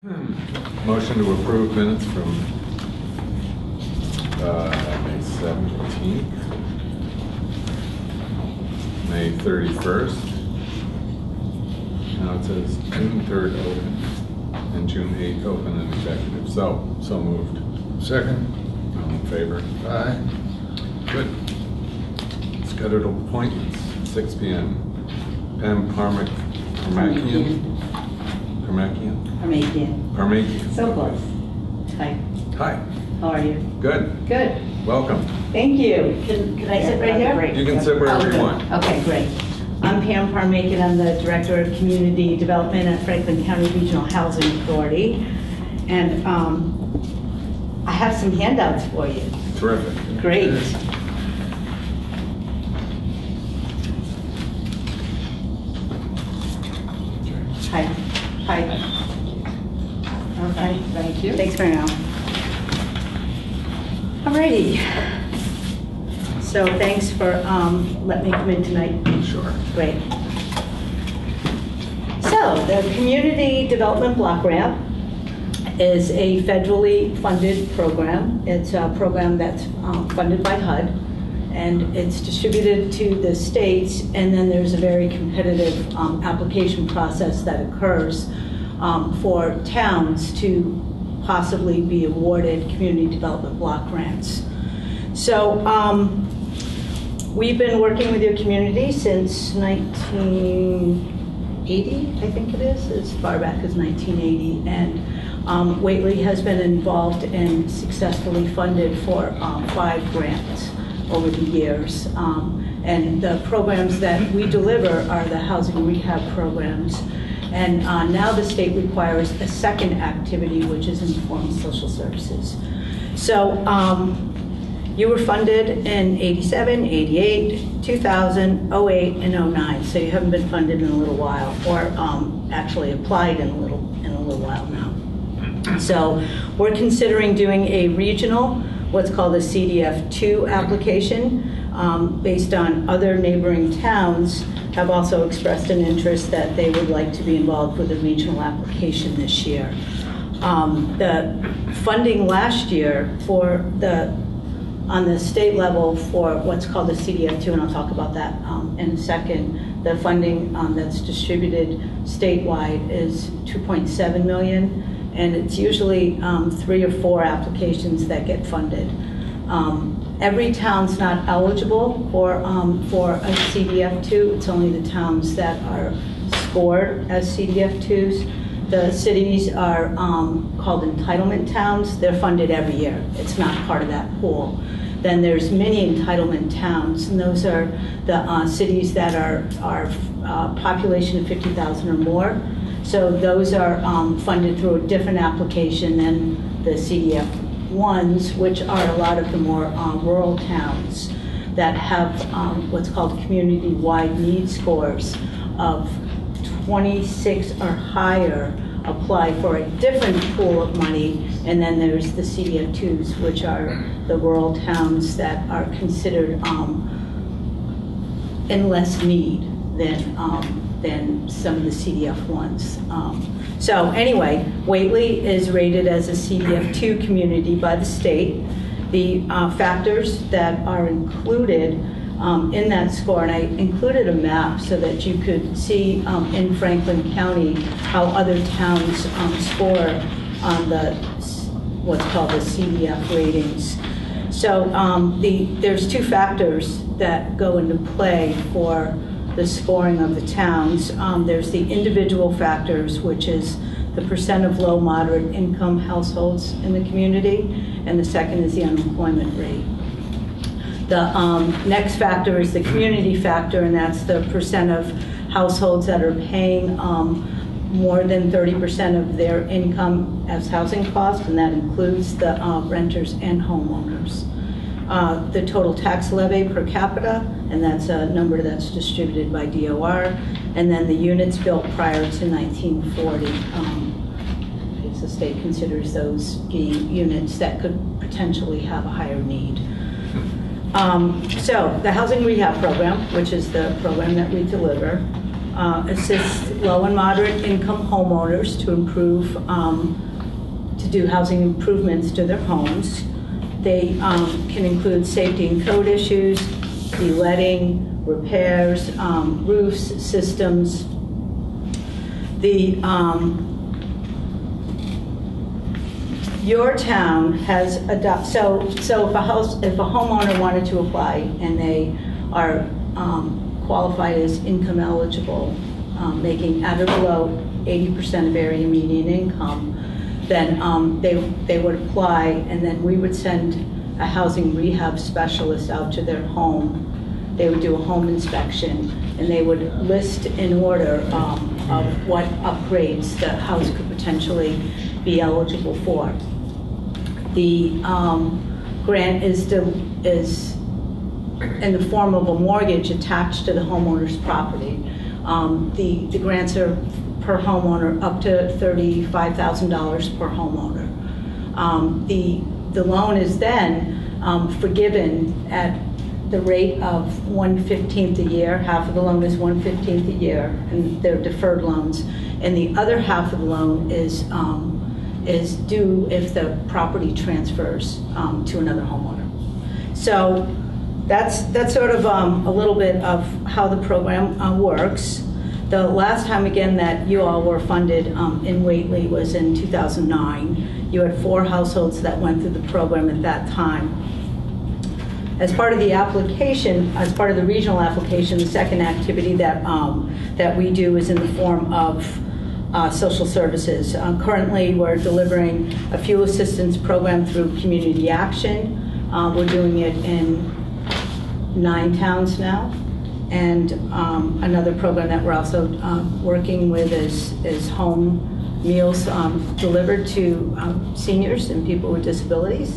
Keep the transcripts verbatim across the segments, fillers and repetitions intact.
Motion to approve minutes from uh, May seventeenth, May thirty-first. Now it says June third open and June eighth open and executive. So, so moved. Second. All in favor? Aye. Good. Scheduled appointments, six P M Pam Parmak Parmakian. Parmakian? Parmakian. Parmakian. So close. Hi. Hi. How are you? Good. Good. Welcome. Thank you. Can, can I sit right here? Great. You can sit wherever you want. Okay, great. I'm Pam Parmakian. I'm the Director of Community Development at Franklin County Regional Housing Authority. And um, I have some handouts for you. Terrific. Great. Hi. Hi. Okay. Thank you. Thanks very much. Alrighty. So thanks for um, letting me come in tonight. Sure. Great. So the Community Development Block Grant is a federally funded program. It's a program that's um, funded by H U D, and it's distributed to the states, and then there's a very competitive um, application process that occurs um, for towns to possibly be awarded community development block grants. So um, we've been working with your community since nineteen eighty, I think it is, as far back as nineteen eighty, and um, Whately has been involved and successfully funded for um, five grants over the years. Um, and the programs that we deliver are the housing rehab programs. And uh, now the state requires a second activity, which is informed social services. So um, you were funded in eighty-seven, eighty-eight, two thousand, oh eight, and oh nine. So you haven't been funded in a little while, or um, actually applied in a little, in a little while now. So we're considering doing a regional, what's called a C D F two application, um, based on other neighboring towns have also expressed an interest that they would like to be involved with a regional application this year. Um, the funding last year for the, on the state level for what's called the C D F two, and I'll talk about that um, in a second, the funding um, that's distributed statewide is two point seven million, and it's usually um, three or four applications that get funded. Um, every town's not eligible for, um, for a C D F two. It's only the towns that are scored as C D F twos. The cities are um, called entitlement towns. They're funded every year. It's not part of that pool. Then there's many entitlement towns, and those are the uh, cities that are, are uh, population of fifty thousand or more. So those are um, funded through a different application than the C D F ones, which are a lot of the more uh, rural towns that have um, what's called community-wide need scores of twenty-six or higher apply for a different pool of money, and then there's the C D F twos, which are the rural towns that are considered um, in less need than um, than some of the C D F ones. Um, so anyway, Whately is rated as a C D F two community by the state. The uh, factors that are included um, in that score, and I included a map so that you could see um, in Franklin County how other towns um, score on the what's called the C D F ratings. So um, the, there's two factors that go into play for the scoring of the towns. Um, there's the individual factors, which is the percent of low, moderate income households in the community, and the second is the unemployment rate. The um, next factor is the community factor, and that's the percent of households that are paying um, more than thirty percent of their income as housing costs, and that includes the uh, renters and homeowners. Uh, the total tax levy per capita, and that's a number that's distributed by D O R, and then the units built prior to nineteen forty. Um, the state considers those being units that could potentially have a higher need. Um, so the housing rehab program, which is the program that we deliver, uh, assist low and moderate income homeowners to improve, um, to do housing improvements to their homes. They um, can include safety and code issues, de-letting, repairs, um, roofs, systems. The um, your town has adopted, so so if a house, if a homeowner wanted to apply and they are um, qualified as income eligible, um, making at or below eighty percent of area median income, then um, they they would apply, and then we would send a housing rehab specialist out to their home. They would do a home inspection, and they would list in order um, of what upgrades the house could potentially be eligible for. The um, grant is, to, is in the form of a mortgage attached to the homeowner's property. Um, the, the grants are per homeowner up to thirty-five thousand dollars per homeowner. Um, the, the loan is then um, forgiven at the rate of one fifteenth a year. Half of the loan is one fifteenth a year, and they're deferred loans. And the other half of the loan is um, is due if the property transfers um, to another homeowner. So that's that's sort of um, a little bit of how the program uh, works. The last time again that you all were funded um, in Whately was in two thousand nine. You had four households that went through the program at that time. As part of the application, as part of the regional application, the second activity that um, that we do is in the form of uh, social services. Uh, currently, we're delivering a fuel assistance program through Community Action. Uh, we're doing it in nine towns now, and um, another program that we're also uh, working with is is home meals um, delivered to um, seniors and people with disabilities.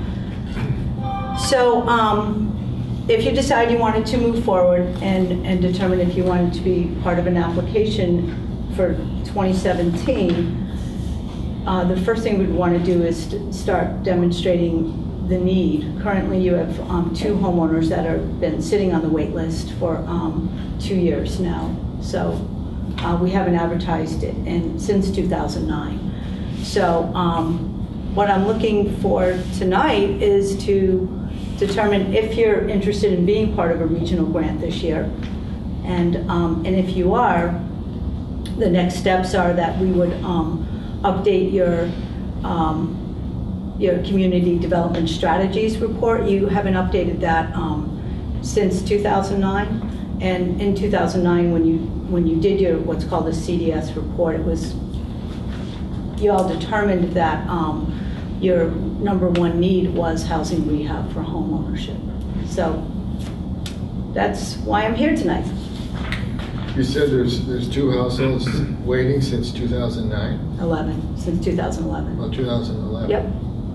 So um, if you decide you wanted to move forward and, and determine if you wanted to be part of an application for twenty seventeen, uh, the first thing we'd want to do is to start demonstrating the need. Currently you have um, two homeowners that have been sitting on the wait list for um, two years now. So uh, we haven't advertised it in, since two thousand nine. So um, what I'm looking for tonight is to determine if you're interested in being part of a regional grant this year. And, um, and if you are, the next steps are that we would um, update your, um, your community development strategies report. You haven't updated that um, since two thousand nine. And in two thousand nine, when you, when you did your what's called a C D S report, it was, you all determined that um, your number one need was housing rehab for home ownership. So that's why I'm here tonight. You said there's there's two households waiting since two thousand nine? eleven, since two thousand eleven. Oh, two thousand eleven. Yep.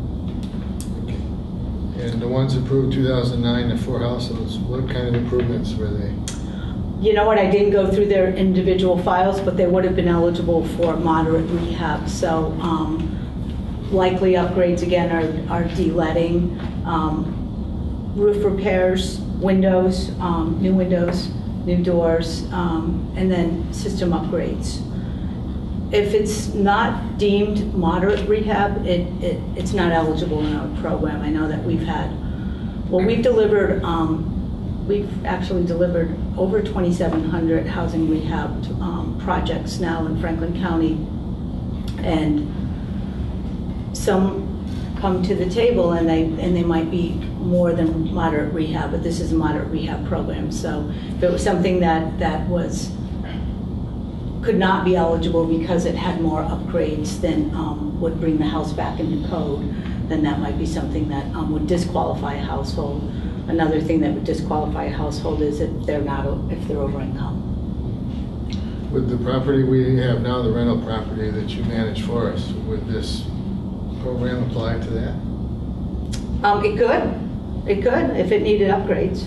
Okay. And the ones approved two thousand nine, the four households, what kind of improvements were they? You know what, I didn't go through their individual files, but they would have been eligible for moderate rehab. So um, likely upgrades again are, are de-letting, um, roof repairs, windows, um, new windows, new doors, um, and then system upgrades. If it's not deemed moderate rehab, it, it, it's not eligible in our program. I know that we've had, well, we've delivered, um, we've actually delivered over twenty-seven hundred housing rehab um, projects now in Franklin County, and some come to the table and they and they might be more than moderate rehab, but this is a moderate rehab program. So if it was something that that was could not be eligible because it had more upgrades than um, would bring the house back into code, then that might be something that um, would disqualify a household. Another thing that would disqualify a household is if they're not if they're over income. With the property we have now, the rental property that you manage for us, would this program apply to that? Um, it could, it could if it needed upgrades.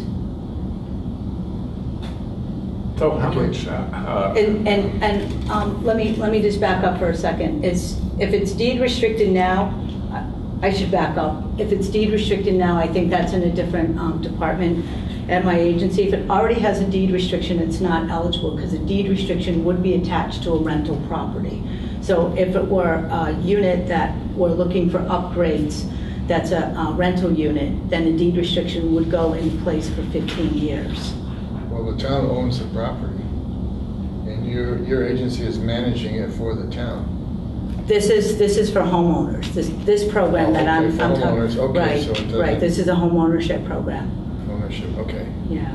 So how much? Uh, uh, And and and um, let me let me just back up for a second. It's if it's deed restricted now, I should back up. If it's deed restricted now, I think that's in a different um, department at my agency. If it already has a deed restriction, it's not eligible because a deed restriction would be attached to a rental property. So if it were a unit that we're looking for upgrades, that's a, a rental unit, then a deed restriction would go in place for fifteen years. Well, the town owns the property, and your, your agency is managing it for the town. This is, this is for homeowners. This, this program Oh, that okay, I'm, for I'm talking. homeowners. Okay, Right, so it doesn't- right. This is a home ownership program. Ownership, okay. Yeah.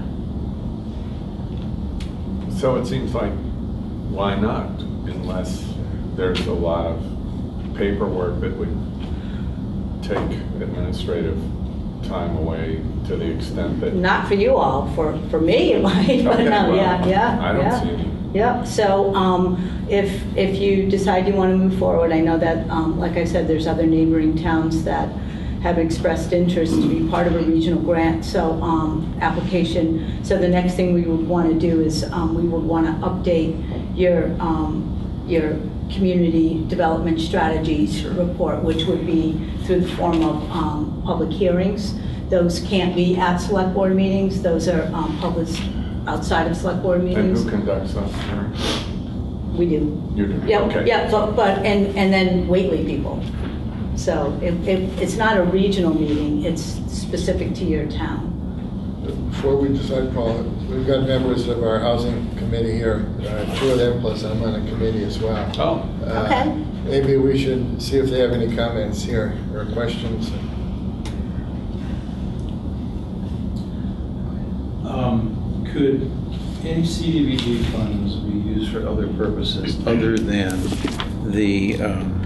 So it seems like, why not, unless there's a lot of paperwork that would take administrative time away to the extent that. Not for you all. For, for me, it might. But Okay, no, well, yeah, yeah. I don't yeah. see any. Yep, so um, if, if you decide you want to move forward, I know that, um, like I said, there's other neighboring towns that have expressed interest to be part of a regional grant, so um, application. So the next thing we would want to do is um, we would want to update your, um, your community development strategies report, which would be through the form of um, public hearings. Those can't be at select board meetings, those are um, published outside of select board And meetings. who conducts those hearings? We do. You do? Yep, Okay. yep, but, but, and, and then Whately people. So it, it, it's not a regional meeting, it's specific to your town. Before we decide, Paul, we've got members of our housing committee here, uh, two of them, plus I'm on a committee as well. Oh. Uh, Okay. Maybe we should see if they have any comments here or questions. Um, Could any C D B G funds be used for other purposes other than the um,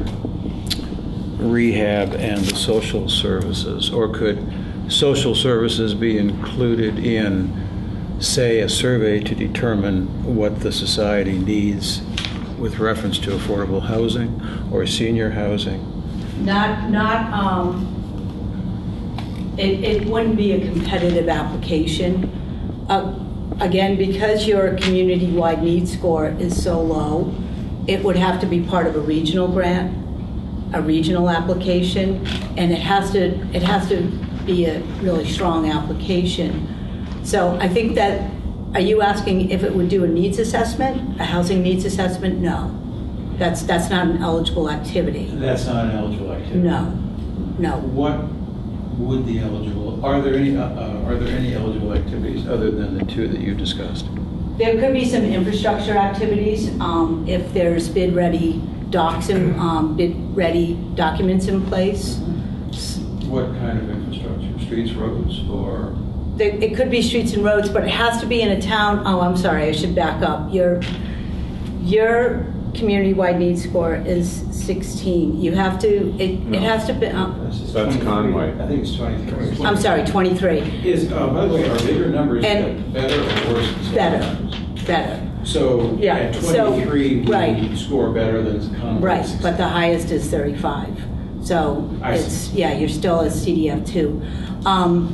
rehab and the social services? Or could social services be included in, say, a survey to determine what the society needs with reference to affordable housing or senior housing? Not, not, um, it, it wouldn't be a competitive application. Uh, Again, because your community-wide needs score is so low, it would have to be part of a regional grant, a regional application, and it has to, it has to be a really strong application. So I think that, are you asking if it would do a needs assessment, a housing needs assessment? No. That's, that's not an eligible activity. That's not an eligible activity? No, no. What would the eligible, are there any, uh, uh, are there any eligible activities other than the two that you discussed? There could be some infrastructure activities, um, if there's bid-ready docs and, um, bid-ready documents in place. What kind of infrastructure? Streets, roads, or? There- It could be streets and roads, but it has to be in a town, oh, I'm sorry, I should back up. Your, your community-wide needs score is sixteen. You have to, it, No. it has to be, uh, That's That's Conway. I think it's twenty-three. I'm sorry, twenty-three. Is, uh, by the way, are bigger numbers And- better or worse? than smaller Better, numbers? better. So Yeah, at so- twenty-three, right. we score better than Conway. Right, but the highest is thirty-five. So I see. it's, yeah, you're still a C D F two. Um,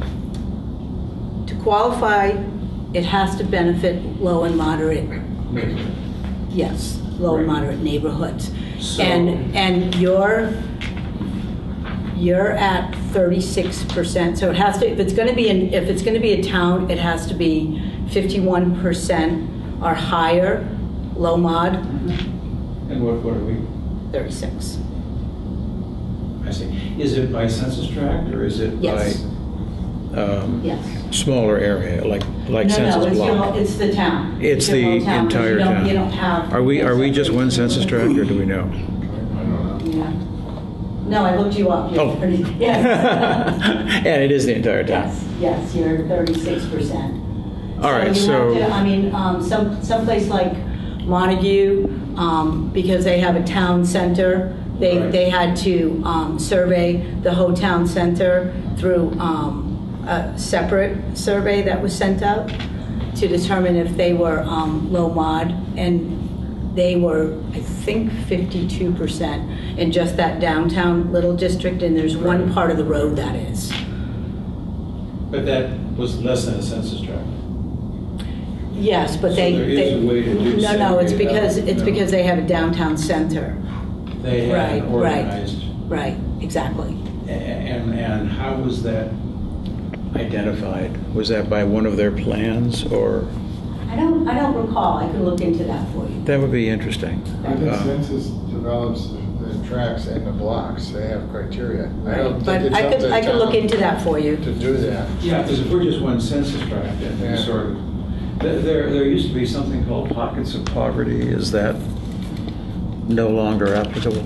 to qualify, it has to benefit low and moderate, yes, low and Right. moderate neighborhoods. So- And, and you're, you're at thirty-six percent. So it has to, if it's gonna be, an, if it's gonna be a town, it has to be fifty-one percent or higher, low mod, And what, what are we? thirty-six. I see. Is it by census tract or is it Yes. by um, Yes. smaller area, like like No, census no, it's your, block? it's the town. It's your the whole town, because entire you don't- town. You don't have. Are we are we just one census tract, or do we know? I don't know. Yeah. No, I looked you up. You're Oh. thirty Yes. And it is the entire town. Yes, yes, you're thirty-six percent. All right, you so- have to- I mean, um, some, someplace like Montague, um, because they have a town center, they, Right. they had to, um, survey the whole town center through, um, a separate survey that was sent out to determine if they were, um, low mod, and they were, I think, fifty-two percent in just that downtown little district, and there's one Right. part of the road that is. But that was less than a census tract. Yes, but So they. there is they- a way to do No, no, it's segregated because, housing. it's No. because they have a downtown center. They had Right, an right. organized right, exactly. And, and how was that identified? Was that by one of their plans, or? I don't, I don't recall. I can look into that for you. That would be interesting. I think Uh, census develops the the tracks and the blocks, they have criteria. I don't think But it's I up could, to I could look town into that for you. to do that. Yeah, because if we're just one census tract, and Yeah. sort of, th- there, there used to be something called pockets of poverty. Is that no longer applicable?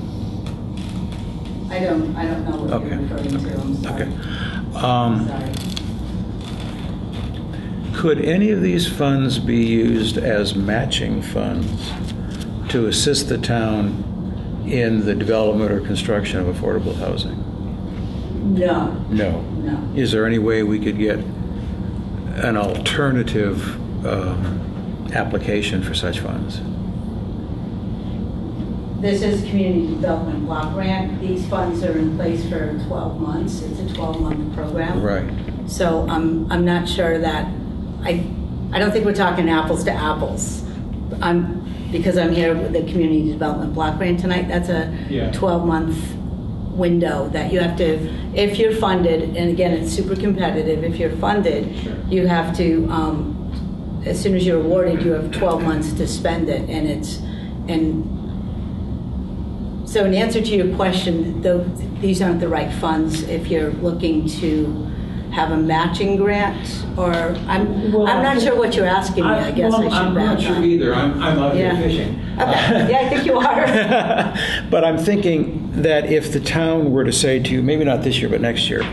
I don't, I don't know what Okay. you're referring to. I'm sorry. Okay. Um, Sorry. Could any of these funds be used as matching funds to assist the town in the development or construction of affordable housing? No, No. no. Is there any way we could get an alternative um, application for such funds? This is Community Development Block Grant. These funds are in place for twelve months. It's a twelve-month program. Right. So I'm, I'm not sure that, I, I don't think we're talking apples to apples. I'm, because I'm here with the Community Development Block Grant tonight, that's a Yeah. twelve-month window that you have to, if you're funded, and again, it's super competitive, if you're funded, Sure. you have to, um, as soon as you're awarded, you have twelve months to spend it, and it's, and so in answer to your question, though, these aren't the right funds if you're looking to have a matching grant, or, I'm, Well, I'm not sure what you're asking me, I guess I well, should I'm back not sure up. either. I'm, I'm out Yeah. here fishing. Okay, yeah, I think you are. But I'm thinking that if the town were to say to you, maybe not this year, but next year,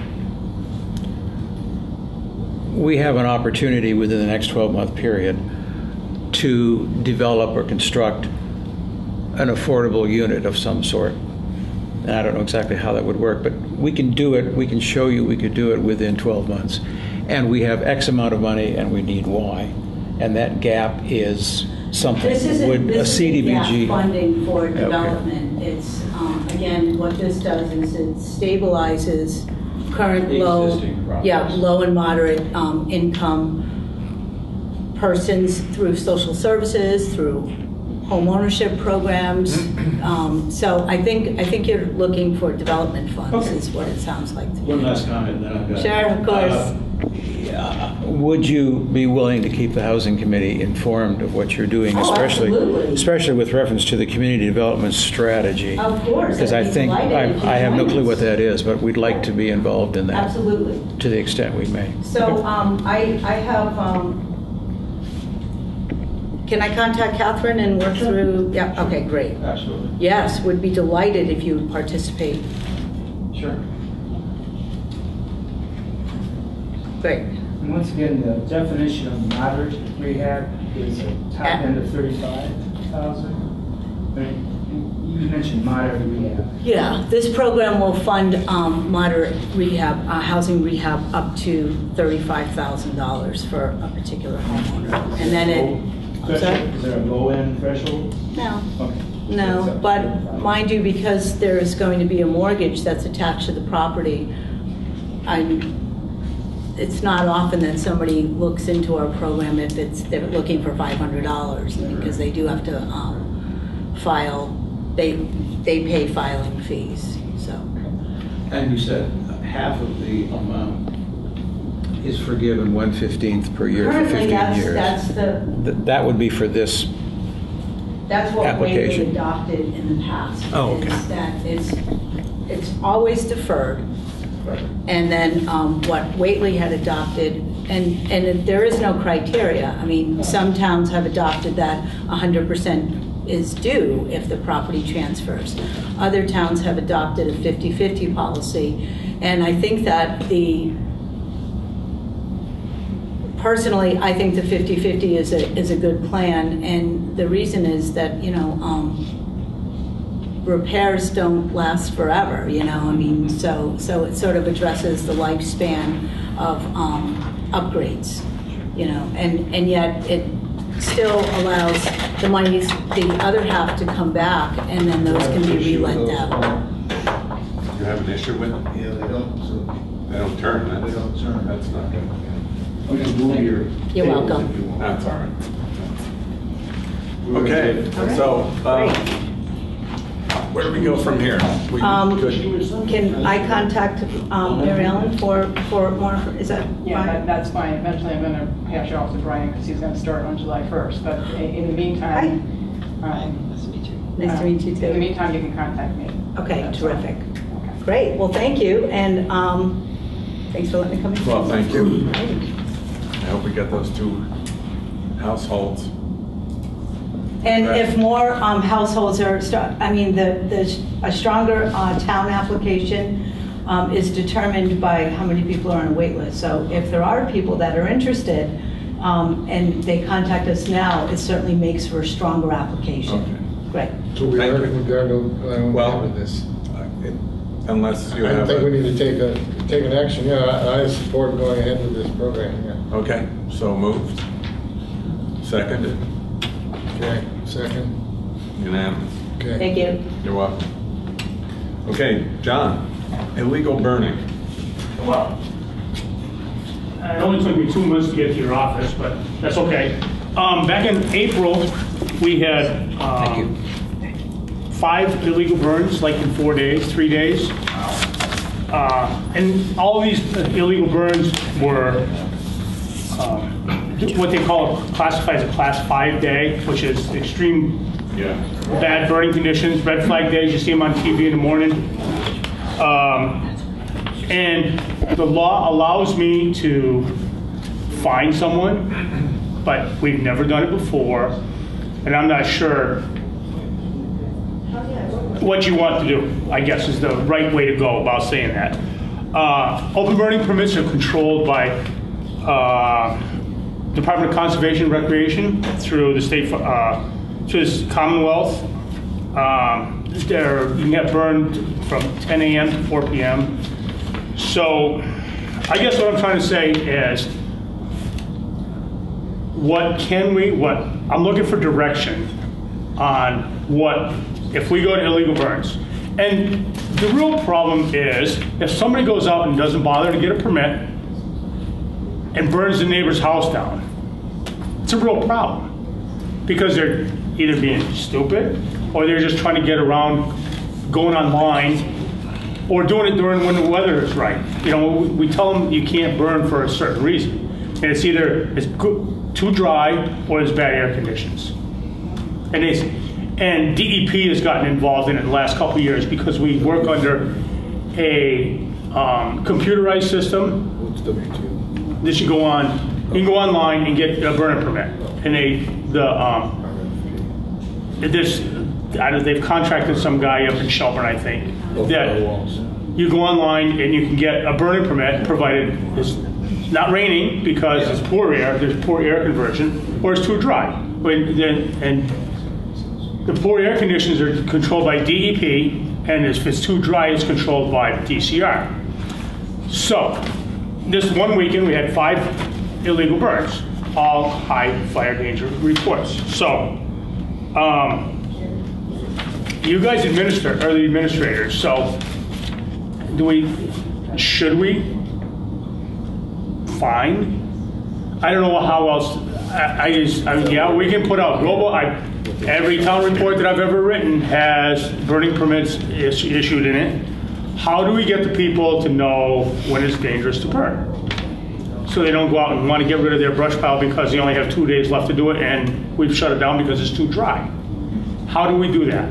we have an opportunity within the next twelve-month period to develop or construct an affordable unit of some sort. And I don't know exactly how that would work, but we can do it, we can show you we could do it within twelve months. And we have X amount of money and we need Y. And that gap is something. This isn't, Would a this C D B isn't G? gap funding for Okay. development. It's, um, again, what this does is it stabilizes current The low, existing properties. yeah, low and moderate um, income persons through social services, through home ownership programs. Um, So I think, I think you're looking for development funds, Okay. is what it sounds like to me. One last comment, then I've got. Sure, of course. Uh, yeah, Would you be willing to keep the housing committee informed of what you're doing, Oh, especially, absolutely. especially with reference to the community development strategy? Of course, Because I'd I be think, delighted I, if you I have no joined clue us. what that is, but we'd like to be involved in that Absolutely. to the extent we may. So um, I, I have, um, can I contact Catherine and work through? Yeah, okay, great. Absolutely. Yes, would be delighted if you would participate. Sure. Great. And once again, the definition of moderate rehab is a top end of thirty-five thousand. You mentioned moderate rehab. Yeah, this program will fund um, moderate rehab, uh, housing rehab up to thirty-five thousand dollars for a particular homeowner. And then it, I'm sorry? Is there a low-end threshold? No. Okay. No, That's up to but thirty-five. mind you, because there's going to be a mortgage that's attached to the property, I'm, it's not often that somebody looks into our program if it's, they're looking for five hundred dollars, because they do have to um, file, they, they pay filing fees, so. And you said half of the amount is forgiven one fifteenth per year for Currently, fifteen that's, years. that's the, Th- That would be for this. that's what Whately Application. adopted in the past. Oh, okay. Is that it's, it's always deferred. And then um, what Whately had adopted, and, and it- there is no criteria. I mean, some towns have adopted that one hundred percent is due if the property transfers. Other towns have adopted a fifty-fifty policy. And I think that the, personally, I think the fifty-fifty is a, is a good plan. And the reason is that, you know, um, repairs don't last forever, you know, I mean, so so it sort of addresses the lifespan of um, upgrades, you know, and, and yet it still allows the money, the other half to come back, and then those can be re-lent out. You have an issue with them? Yeah, they don't, so They don't turn, that's, they don't turn. that's not good. We can move your. You're tables welcome. if you want. That's all right. We're Okay, good. so, Great. um, where do we go from here? We Um, good? Can I contact um, Mary Ellen for, for more, is that Yeah, that, fine? that's fine. Eventually, I'm gonna pass you off to Brian because he's gonna start on July first. But i- in the meantime, um, Nice to meet you In the too. meantime, you can contact me. Okay, That's terrific. fine. Okay. Great, well, thank you, and um, thanks for letting me come in. Well, thank you. Great. I hope we get those two households. And if more um, households are, sta- I mean, the, the, a stronger uh, town application um, is determined by how many people are on a wait list. So if there are people that are interested um, and they contact us now, it certainly makes for a stronger application. Okay. Great. So we Thank are, you. we are going Well, with this. Uh, it- Unless you I have think we a... need to take a, take an action, yeah, I, I support going ahead with this program, yeah. Okay, so moved. Seconded. Okay, second, Unanimous. okay. Thank you. You're welcome. Okay, John, illegal burning. Well, it only took me two months to get to your office, but that's okay. Um, back in April, we had um, five illegal burns, like in four days, three days. Uh, and all these illegal burns were um, what they call, classified as a class five day, which is extreme Yeah. bad burning conditions, red flag days, you see them on T V in the morning. Um, and the law allows me to fine someone, but we've never done it before, and I'm not sure what you want to do, I guess is the right way to go about saying that. Uh, open burning permits are controlled by uh, Department of Conservation and Recreation through the state, uh, through this Commonwealth. Um, there, you can get burned from ten A M to four P M So I guess what I'm trying to say is, what can we, what, I'm looking for direction on what, if we go to illegal burns. And the real problem is, if somebody goes out and doesn't bother to get a permit and burns the neighbor's house down, it's a real problem. Because they're either being stupid, or they're just trying to get around going online, or doing it during when the weather is right. You know, we, we tell them you can't burn for a certain reason. And it's either it's good, too dry, or there's bad air conditions. And it's, and D E P has gotten involved in it the last couple of years because we work under a um, computerized system that you go on, you can go online and get a burner permit. And they, the, um, there's, I don't, they've contracted some guy up in Shelburne, I think, that you go online and you can get a burning permit, provided it's not raining because it's poor air, there's poor air conversion, or it's too dry. When, then, and the poor air conditions are controlled by D E P, and if it's too dry, it's controlled by D C R. So, this one weekend we had five illegal burns, all high fire danger reports. So, um, you guys administer, are the administrators, so do we, should we fine? I don't know how else, I, I just, I mean, yeah, we can put out global, I, every town report that I've ever written has burning permits is, issued in it. How do we get the people to know when it's dangerous to burn? So they don't go out and want to get rid of their brush pile because they only have two days left to do it and we've shut it down because it's too dry. How do we do that?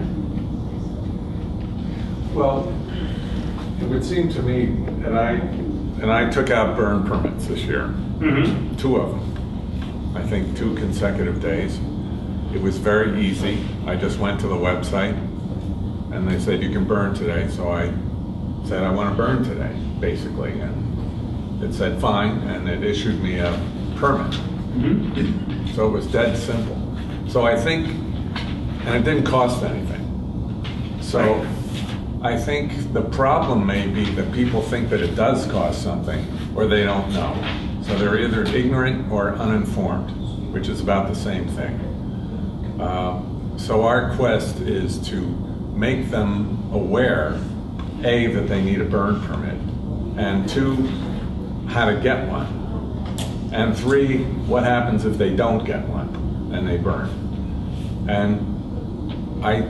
Well, it would seem to me, and I, and I took out burn permits this year, Mm-hmm. two of them, I think two consecutive days. It was very easy. I just went to the website and they said you can burn today, so I said I want to burn today, basically, and it said fine, and it issued me a permit. Mm-hmm. So it was dead simple. So I think, and it didn't cost anything. So I think the problem may be that people think that it does cost something, or they don't know. So they're either ignorant or uninformed, which is about the same thing. Uh, so our quest is to make them aware, A, that they need a burn permit, and two, how to get one, and three, what happens if they don't get one and they burn. And I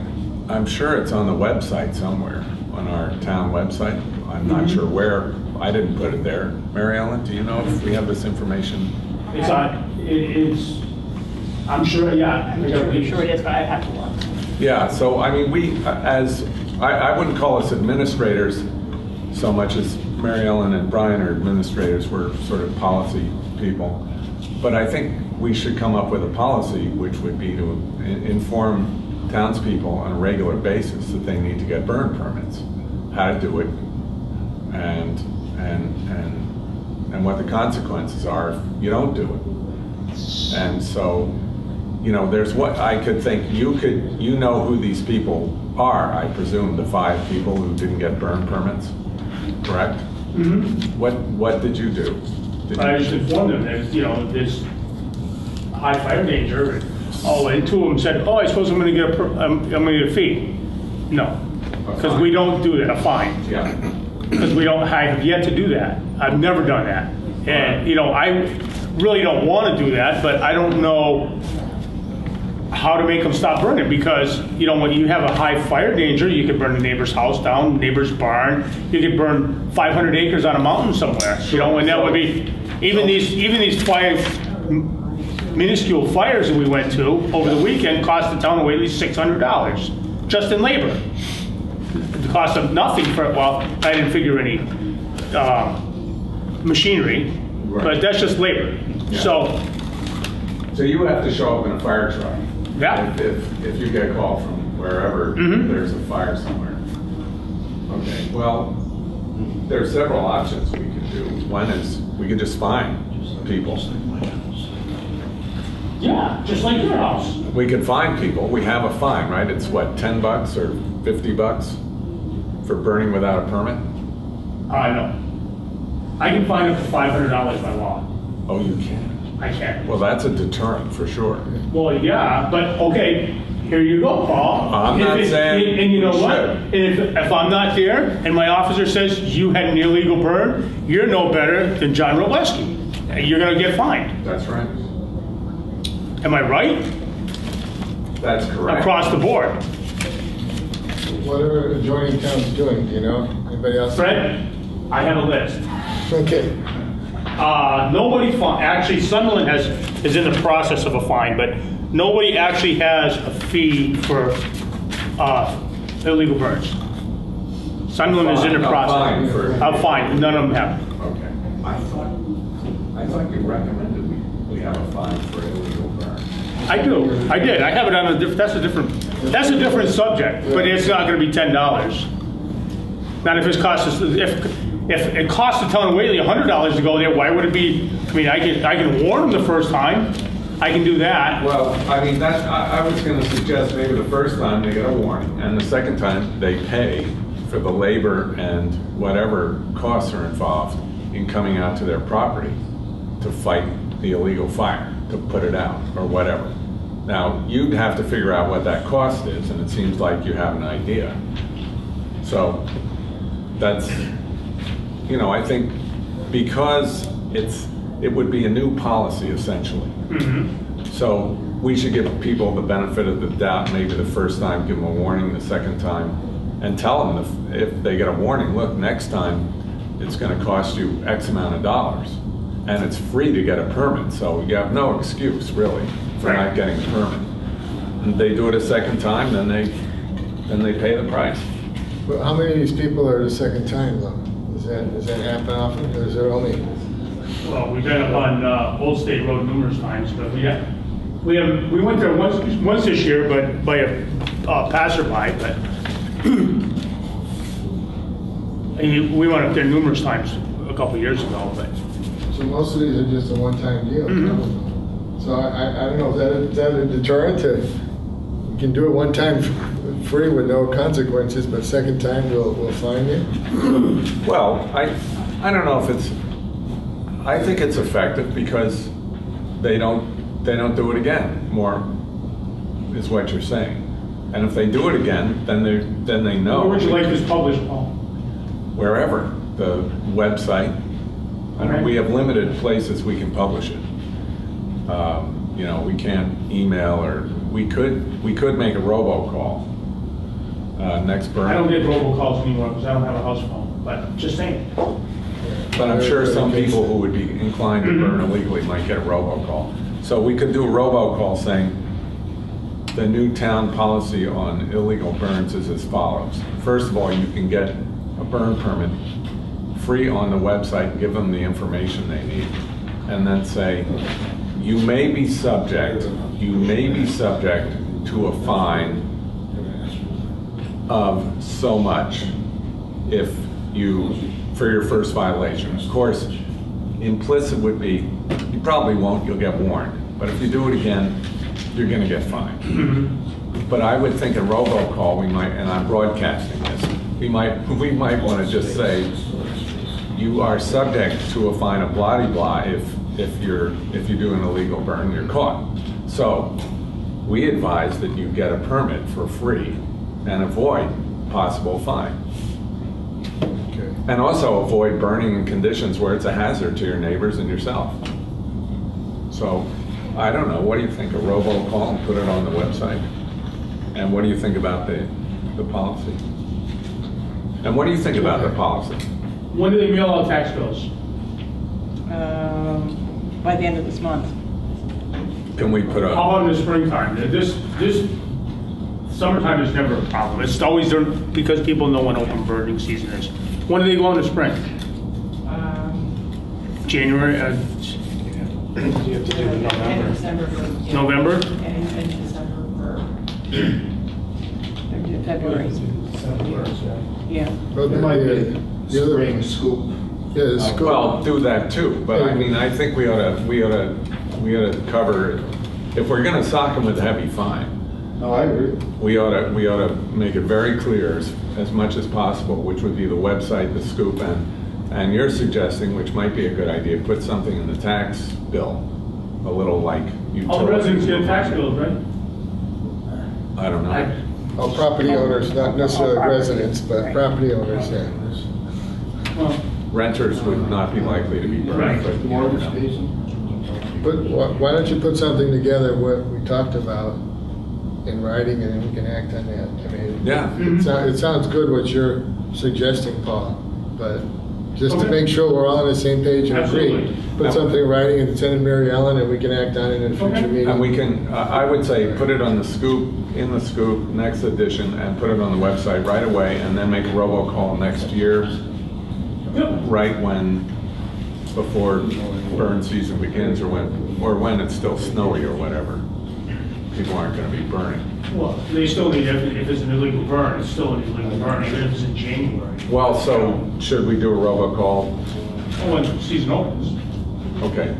I'm sure it's on the website somewhere, on our town website. I'm not Mhm. sure where. I didn't put it there. Mary Ellen, do you know if we have this information? It's on, it, it's, I'm sure, yeah. I'm sure, I'm sure it is, but I have to look. Yeah, so I mean, we, as, I, I wouldn't call us administrators so much as Mary Ellen and Brian are administrators, we're sort of policy people. But I think we should come up with a policy which would be to in- inform townspeople on a regular basis that they need to get burn permits, how to do it, and, and, and, and what the consequences are if you don't do it. And so, you know, there's what I could think, you could, you know who these people are, I presume, the five people who didn't get burn permits, correct? Mm-hmm. What, what did you do? Did I you- just informed them that, you know, there's high fire danger. And, oh, and two of them said, oh, I suppose I'm gonna get a, per- I'm, I'm gonna get a fee. No, because we don't do that, a fine. Yeah. Because we don't, I have yet to do that. I've never done that. And, you know, I really don't want to do that, but I don't know how to make them stop burning, because, you know, when you have a high fire danger, you could burn a neighbor's house down, neighbor's barn, you could burn five hundred acres on a mountain somewhere, you know, and that would be, even these, even these five minuscule fires that we went to over the weekend cost the town of Whately six hundred dollars, just in labor. The cost of nothing for, well, I didn't figure any um, machinery, Right. but that's just labor. Yeah. So, So you have to show up in a fire truck. Yeah. If, if, if you get a call from wherever Mhm. there's a fire somewhere. Okay, well, there are several options we could do. One is, we could just fine people. yeah, just like your house. We could fine people, we have a fine, right? It's what, ten bucks or fifty bucks for burning without a permit? I know. I can fine up to five hundred dollars by law. Oh, you can? I can. Well, that's a deterrent for sure. Well, yeah, but okay, here you go, Paul. I'm If not it's- saying And and you know we what? should. And if, if I'm not there and my officer says you had an illegal burn, you're no better than John Roleski. You're gonna get fined. That's right. Am I right? That's correct. Across the board. What are adjoining towns doing, do you know? Anybody else? Fred, I have a list. Okay. Uh, nobody, fi- actually, Sunderland has, is in the process of a fine, but nobody actually has a fee for uh, illegal burns. Sunderland is in the A fine process. for- A fine, none of them have. Okay. I thought, I thought you recommended we, we have a fine for illegal burn. I do, I did, I have it on a, diff- that's a different, that's a different subject, but it's not gonna be ten dollars. Not if it costs us, if, if it costs the town of Whately a hundred dollars to go there, why would it be, I mean, I can, I can warn them the first time, I can do that. Well, I mean, that, I, I was gonna suggest maybe the first time they get a warning, and the second time they pay for the labor and whatever costs are involved in coming out to their property to fight the illegal fire, to put it out, or whatever. Now, you'd have to figure out what that cost is, and it seems like you have an idea. So, that's, you know, I think because it's, it would be a new policy essentially. Mhm. So we should give people the benefit of the doubt, maybe the first time, give them a warning, the second time, and tell them if, if they get a warning, look, next time it's gonna cost you X amount of dollars. And it's free to get a permit, so you have no excuse really for not getting a permit. And they do it a second time, then they, then they pay the price. Well, how many of these people are the second time though? Does that, does that happen often, or is there only? Well, we've been up on uh, Old State Road numerous times, but we have, we have, we went there once, once this year, but by a uh, passerby, but and we went up there numerous times a couple of years ago, but So most of these are just a one-time deal. Mhm. So I, I, I don't know, is that, a- is that a deterrent to, you can do it one time f- free with no consequences, but second time we'll, we'll fine you? Well, I, I don't know if it's, I think it's effective because they don't, they don't do it again, more is what you're saying. And if they do it again, then they, then they know. where would you like this published, Paul? Wherever, the website. I know Okay. we have limited places we can publish it. Um, You know, we can't email or, we could, we could make a robocall uh, next burn. I don't get robocalls anymore because I don't have a house phone, but just saying. But I'm sure some people who would be inclined to burn illegally might get a robocall. So we could do a robocall saying, the new town policy on illegal burns is as follows. First of all, you can get a burn permit free on the website, give them the information they need, and then say, you may be subject, you may be subject to a fine of so much if you, for your first violation. Of course, implicit would be, you probably won't, you'll get warned. But if you do it again, you're gonna get fined. Mm-hmm. But I would think a robocall, we might, and I'm broadcasting this, we might, we might wanna just say, you are subject to a fine of blah de blah if, if you're, if you do an illegal burn, you're caught. So, we advise that you get a permit for free and avoid possible fine. Okay. And also avoid burning in conditions where it's a hazard to your neighbors and yourself. So, I don't know, what do you think, a robocall and put it on the website? And what do you think about the, the policy? And what do you think about the policy? When do they mail out tax bills? Um, by the end of this month. Can we put How a, about in the springtime? This, this, summertime is never a problem. It's always there because people know when open burning season is. When do they go in the spring? Um, January, uh, You have to do it in End of November. December for. yeah. November? And end of December for. Maybe February. Yeah. Well, There might be the- a the other- spring scoop. Yeah, the scoop. well, do that too, but I mean, I think we ought to, we ought to, we ought to cover, if we're gonna sock them with a heavy fine, No, I agree. we ought to, we ought to make it very clear as, as much as possible, which would be the website, the scoop, and, and you're suggesting, which might be a good idea, put something in the tax bill, a little like utilities. All residents get tax bills, right? I don't know. All property owners, not necessarily All property, residents, but right. property owners, yeah. Well, Renters would not be likely to be burned, but you never Mortgage know. pays them. But wh- why don't you put something together, what we talked about in writing, and then we can act on that? I mean, Yeah. it sou- it sounds good what you're suggesting, Paul, but just to Okay. make sure we're all on the same page and agree, Absolutely. put something in writing and send it to Mary Ellen, and we can act on it in a Okay. future meeting. And we can, uh, I would say, put it on the scoop, in the scoop, next edition, and put it on the website right away, and then make a robocall next year, yep. right when, before burn season begins, or when, or when it's still snowy or whatever. People aren't gonna be burning. Well, they still need, if if it's an illegal burn, it's still an illegal burn, even if it's in January. Well, so, should we do a robocall? Oh, when season opens, Okay.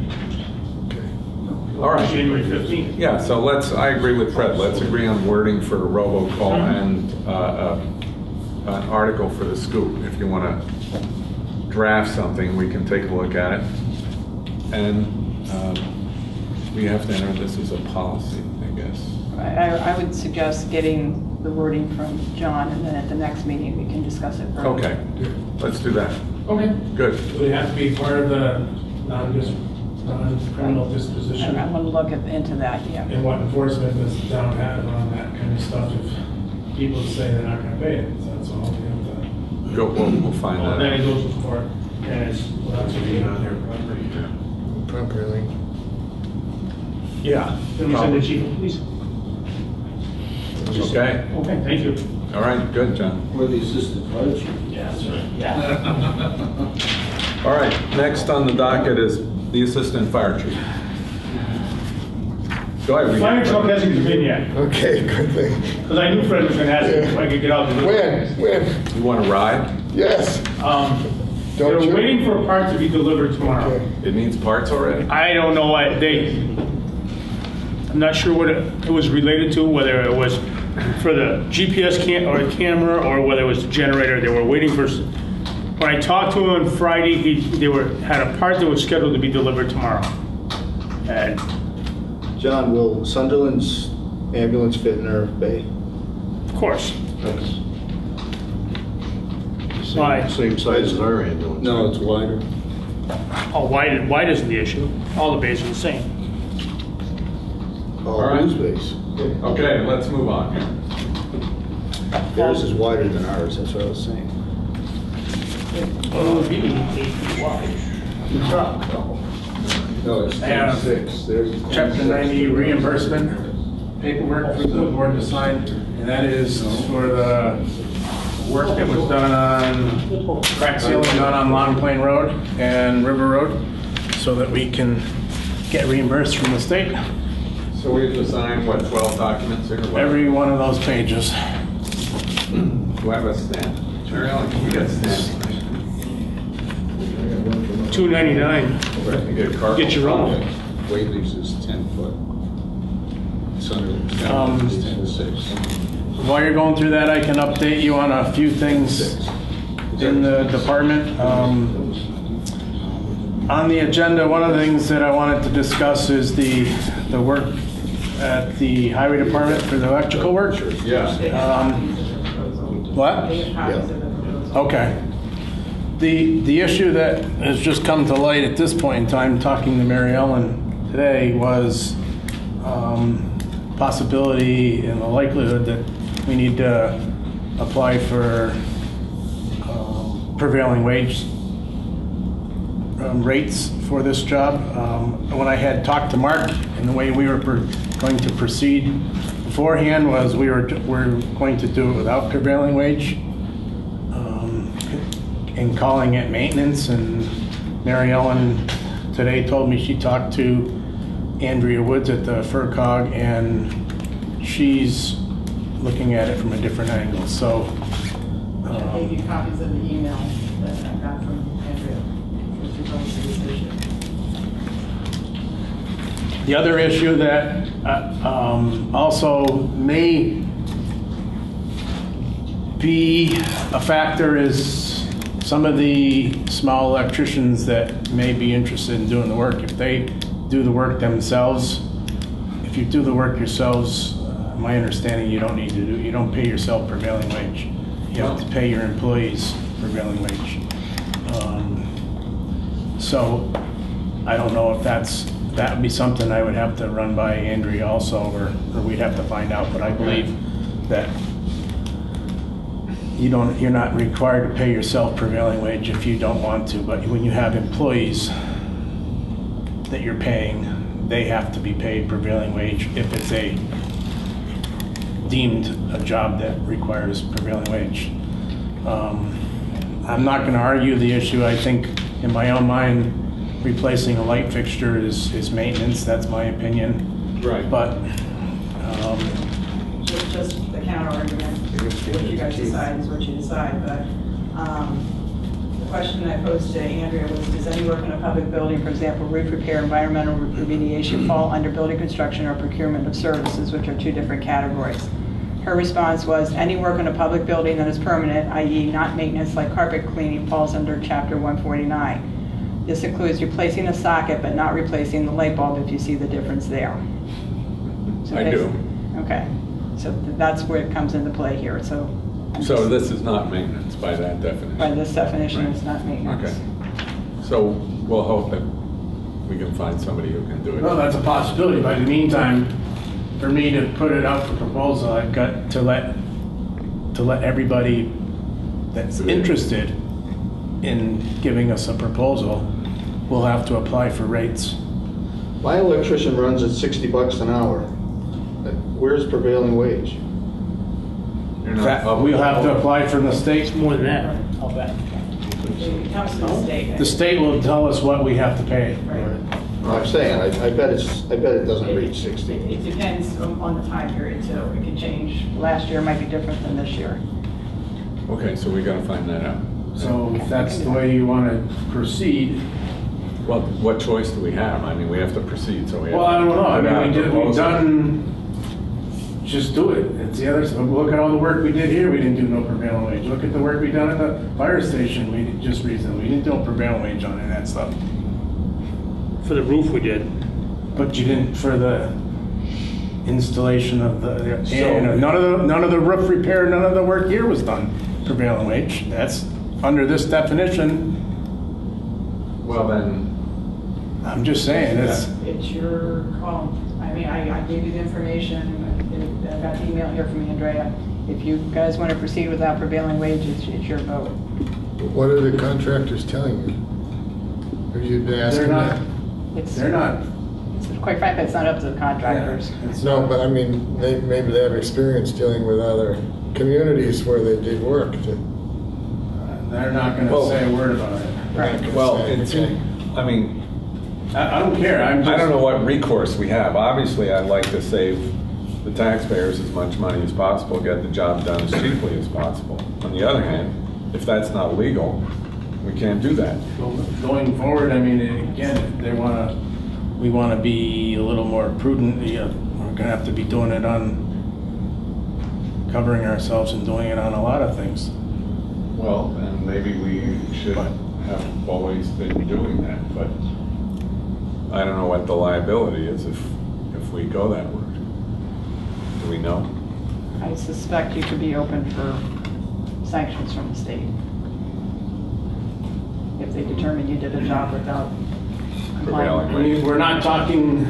All right. January fifteenth. Yeah, so let's, I agree with Fred, let's agree on wording for a robocall and uh, uh, an article for the scoop. If you want to draft something, we can take a look at it. And um, we have to enter this as a policy, I guess. I, I I would suggest getting the wording from John, and then at the next meeting, we can discuss it further. Okay, let's do that. Okay. Good. Do they have to be part of the non-dis- non-criminal disposition? And I'm gonna look at- into that, yeah. And what enforcement does the town have on that kind of stuff if people say they're not gonna pay it? So that's all we have to, Go, we'll, we'll find Well, that then it out. goes to court, and it's, well, that's what being on their property. Properly. Yeah. then we send the chief of police. Okay, Okay, thank you. all right, good, John. Or the assistant fire chief. Yeah, sir. All right, next on the docket is the assistant fire chief. Go ahead. Fire truck hasn't come in yet, Okay, good thing. because I knew Fred was gonna ask me if I could get out. and look. When, when? You want to ride? Yes. Um, they're Don't you? waiting for a part to be delivered tomorrow. Okay. It needs parts already? I don't know what they, I'm not sure what it it was related to, whether it was for the G P S cam, or the camera, or whether it was the generator. They were waiting for, s- when I talked to him on Friday, he, they were, had a part that was scheduled to be delivered tomorrow. And John, will Sunderland's ambulance fit in our bay? of course, Why? Same size as our ambulance. No, it's wider. oh, wide, wide isn't the issue. All the bays are the same. All All right. blues base. Okay, let's move on. Theirs is wider than ours, that's what I was saying. Well, it would be eight feet wide. The truck. No, it's Yeah. twenty-six. There's Chapter ninety reimbursement paperwork for the board to sign, and that is for the work that was done on crack sealing done on Long Plain Road and River Road, so that we can get reimbursed from the state. So we have to sign, what, twelve documents here? What? Every one of those pages. Do I have a stamp? Mary Ellen, you got a stamp? two ninety-nine. You get a card? Get your own. Whately's is ten foot. Sunderland's Um, is ten to six. While you're going through that, I can update you on a few things in the department. Um, On the agenda, one of the things that I wanted to discuss is the, the work at the highway department for the electrical work. Yeah. Um, What? Okay. The, the issue that has just come to light at this point in time, talking to Mary Ellen today, was um, possibility and the likelihood that we need to apply for um, prevailing wage um, rates for this job. Um, When I had talked to Mark, and the way we were per- going to proceed beforehand was we were, we're going to do it without prevailing wage, um, and calling it maintenance. And Mary Ellen today told me she talked to Andrea Woods at the FERCog, and she's looking at it from a different angle. So I gave you copies of the email that I got from Andrea with regards to this issue. the other issue that uh, um, also may be a factor is some of the small electricians that may be interested in doing the work. If they do the work themselves, if you do the work yourselves, uh, my understanding, you don't need to do, you don't pay yourself prevailing wage. You have to pay your employees prevailing wage. Um, So I don't know if that's, that would be something I would have to run by Andrea also, or, or we'd have to find out, but I believe that you don't, you're not required to pay yourself prevailing wage if you don't want to, but when you have employees that you're paying, they have to be paid prevailing wage if it's a deemed a job that requires prevailing wage. Um, I'm not gonna argue the issue. I think in my own mind, replacing a light fixture is, is maintenance, that's my opinion. Right. But, um, Just, just the counter argument, what you guys decide is what you decide, but, um, the question I posed to Andrea was, does any work in a public building, for example, roof repair, environmental remediation, fall under building construction or procurement of services, which are two different categories? Her response was, any work in a public building that is permanent, that is not maintenance like carpet cleaning, falls under chapter one forty-nine. This includes replacing a socket but not replacing the light bulb, if you see the difference there. So I do. Okay, so that's where it comes into play here, so. I'm So just- this is not maintenance by that definition? By this definition, Right. it's not maintenance. Okay. So we'll hope that we can find somebody who can do it. well, that's a possibility, but in the meantime, for me to put it out for proposal, I've got to let, to let everybody that's interested in giving us a proposal will have to apply for rates. My electrician runs at sixty bucks an hour. Where's prevailing wage? You're not That- up- We'll have to apply from the state. More than that, I'll bet. It comes from the state. The state will tell us what we have to pay. Right. I'm saying, I, I bet it's, I bet it doesn't reach It sixty. it depends on on the time period too. It could change. Last year might be different than this year. Okay, so we gotta find that out. So if that's the way you want to proceed, Well, what choice do we have? I mean, we have to proceed, so we have. well, I don't know. I to put out mean, we did, we've proposal. done, just do it. It's the other, stuff. Look at all the work we did here, we didn't do no prevailing wage. Look at the work we done at the fire station, we did just recently, we didn't do no prevailing wage on any of that stuff. For the roof we did. But you didn't for the installation of the, So- and none of the, none of the roof repair, none of the work here was done prevailing wage. That's under this definition. Well, then, I'm just saying, it's, It's your call. I mean, I, I gave you the information. I got the email here from Andrea. if you guys want to proceed without prevailing wage, it's, it's your vote. What are the contractors telling you? Have you been asking They're not, that? It's, they're not. it's, quite frankly, it's not up to the contractors. Yeah, it's No, not- but I mean, they, maybe they have experience dealing with other communities where they did work. To, They're not gonna Well- say a word about it. Right. Well, it's, I mean, I, I don't care, I'm just. I don't know what recourse we have. Obviously, I'd like to save the taxpayers as much money as possible, get the job done as cheaply as possible. On the other hand, if that's not legal, we can't do that. Going forward, I mean, again, if they wanna, we wanna be a little more prudent, you know, we're gonna have to be doing it on, covering ourselves and doing it on a lot of things. Well, and maybe we should have always been doing that, but I don't know what the liability is if, if we go that route. Do we know? I suspect you could be open for sanctions from the state. If they determine you did a job without complying. I mean, we're not talking,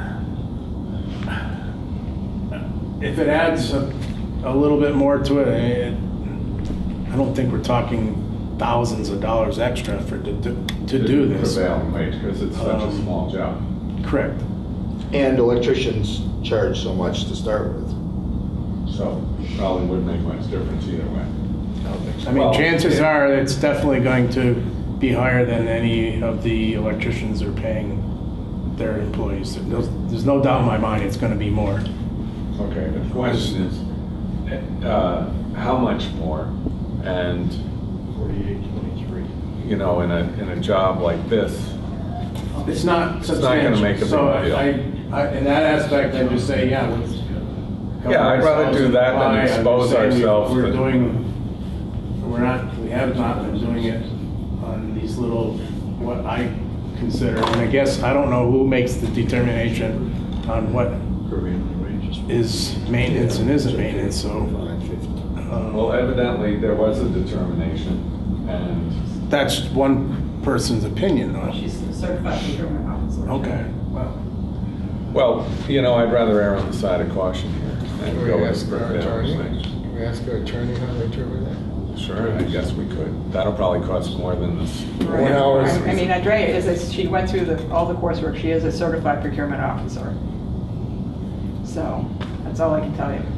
if it adds a, a little bit more to it, it, I don't think we're talking thousands of dollars extra for, to, to, to do this. Prevailing wage, because it's such a Um, small job. Correct. And electricians charge so much to start with. So probably wouldn't make much difference either way. I mean, Well, chances yeah. are it's definitely going to be higher than any of the electricians are paying their employees. There's, there's no doubt in my mind it's going to be more. Okay, the question is, uh, how much more? And, forty-eight twenty-three. you know, in a, in a job like this, It's not It's not gonna substantial. make a big So deal. I, I, in that aspect, I just say, yeah, let's. Yeah, I'd rather do that than expose ourselves We're to- doing, we're not, we have not been doing it on these little, what I consider, and I guess, I don't know who makes the determination on what is maintenance and isn't maintenance, so. um, well, evidently, there was a determination, and That's one person's opinion, though. She's a certified procurement officer. Okay, well. well, you know, I'd rather err on the side of caution here and Can go we with ask our prevailing attorney? wage. Can we ask our attorney how they interpret that? Sure, I guess we could. That'll probably cost more than this. Right. One hour. I I mean, Andrea is, a- she went through the, all the coursework, she is a certified procurement officer. So, that's all I can tell you.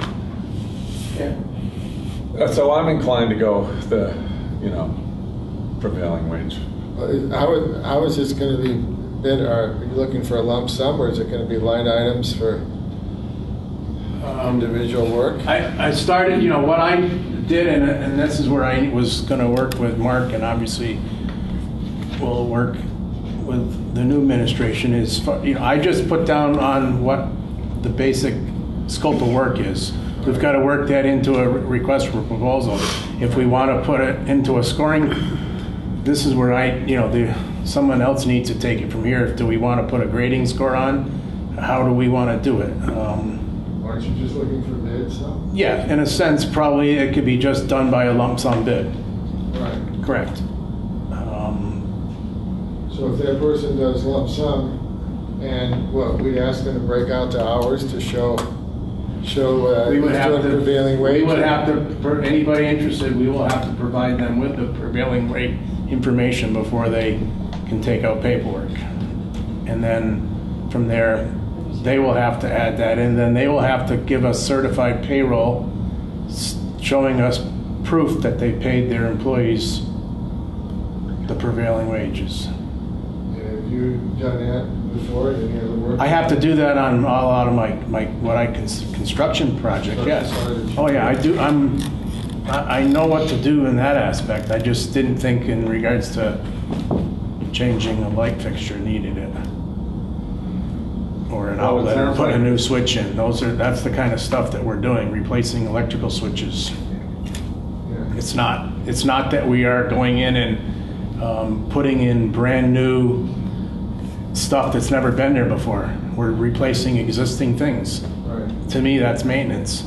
Uh, So I'm inclined to go the, you know, prevailing wage. Uh, is- How, is- how is this going to be bid? Are you looking for a lump sum, or is it going to be line items for individual work? I, I started, you know, what I did, and, and this is where I was gonna work with Mark, and obviously we'll work with the new administration, is, you know, I just put down on what the basic scope of work is. We've gotta work that into a request for proposal. If we wanna put it into a scoring, this is where I, you know, the, someone else needs to take it from here. Do we wanna put a grading score on? How do we wanna do it? Um, Aren't you just looking for bids, though? Yeah, in a sense, probably it could be just done by a lump sum bid. Right. Correct. Um, So if that person does lump sum, and what, we'd ask them to break out the hours to show, show uh, We would who's have doing to, prevailing wage? we would have to, for anybody interested, we will have to provide them with the prevailing rate information before they can take out paperwork. And then from there, they will have to add that in, then they will have to give us certified payroll s- showing us proof that they paid their employees the prevailing wages. And have you done that before, in any other work? I have to do that on all out of my, my, what I, cons- construction project, yes. Oh, yeah, I do, I'm, I, I know what to do in that aspect. I just didn't think in regards to changing a light fixture needed it. Or an Well, it outlet, or sounds put a like- new switch in. Those are, that's the kind of stuff that we're doing, replacing electrical switches. Yeah. It's not, it's not that we are going in and um, putting in brand-new stuff that's never been there before. We're replacing existing things. Right. To me, that's maintenance.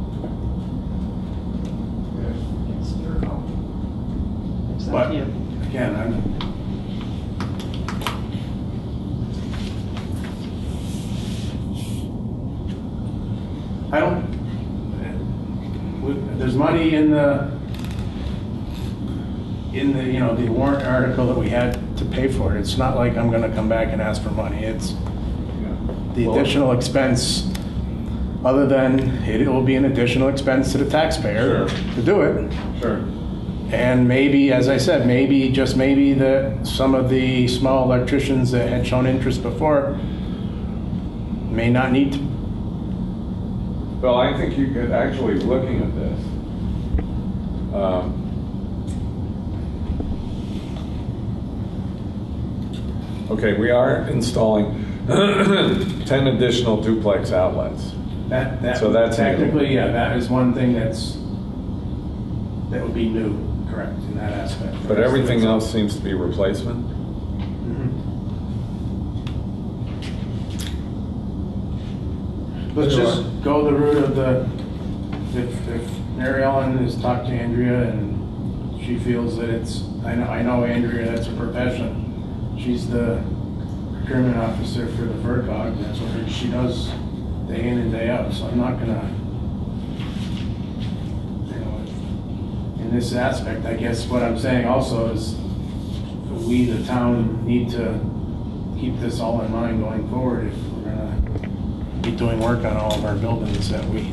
Yeah. It's your call. It's up But, to you. again, I'm... I don't... we- money in the, in the, you know, the warrant article that we had to pay for it. It's not like I'm gonna come back and ask for money. It's the Well- additional expense, other than it will be an additional expense to the taxpayer Sure. to do it. Sure. And maybe, as I said, maybe, just maybe that some of the small electricians that had shown interest before may not need to. Well, I think you could, actually, looking at this, um, okay, we are installing ten additional duplex outlets. That, that So that's new. technically, yeah, that is one thing that's, that would be new, correct, in that aspect. But everything else seems to be replacement. Let's just go the route of the, if, if Mary Ellen has talked to Andrea and she feels that it's, I know, I know Andrea, that's her profession. She's the procurement officer for the FERCog, that's what she does day in and day out, so I'm not gonna, you know, in this aspect, I guess what I'm saying also is we, the town, need to keep this all in mind going forward if we're gonna be doing work on all of our buildings that we.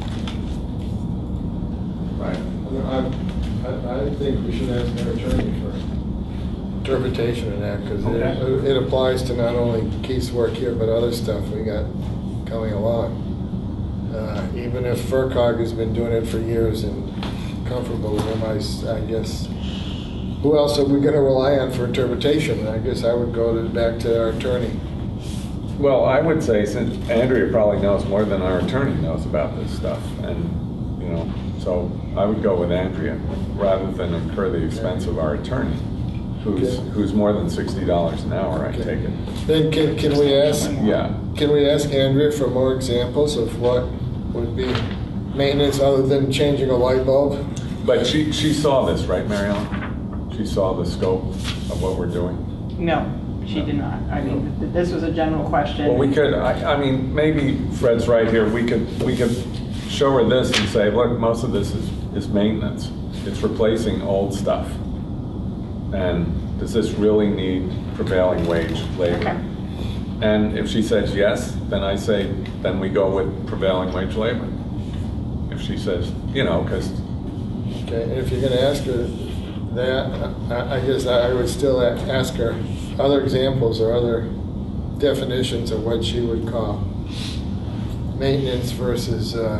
Right. I, I, I think we should ask our attorney for interpretation of that, because Okay. it, it applies to not only Keith's work here, but other stuff we got coming along. Uh, even if FERCog has been doing it for years and comfortable with them, I, s- I guess, who else are we gonna rely on for interpretation? I guess I would go to, back to our attorney. Well, I would say, since Andrea probably knows more than our attorney knows about this stuff, and, you know, so I would go with Andrea, rather than incur the expense of our attorney, who's, Okay. who's more than sixty dollars an hour, I Okay. take it. Then can, can we ask, Yeah. can we ask Andrea for more examples of what would be maintenance other than changing a light bulb? But she, she saw this, right, Mary Ellen? She saw the scope of what we're doing? No, she did not. I mean, th- this was a general question. Well, we could, I, I mean, maybe Fred's right here, we could, we could show her this and say, look, most of this is, is maintenance. It's replacing old stuff. And does this really need prevailing wage labor? Okay. And if she says yes, then I say, then we go with prevailing wage labor. If she says, you know, because, Okay, and if you're gonna ask her that, I, I guess I would still a- ask her other examples or other definitions of what she would call maintenance versus, uh,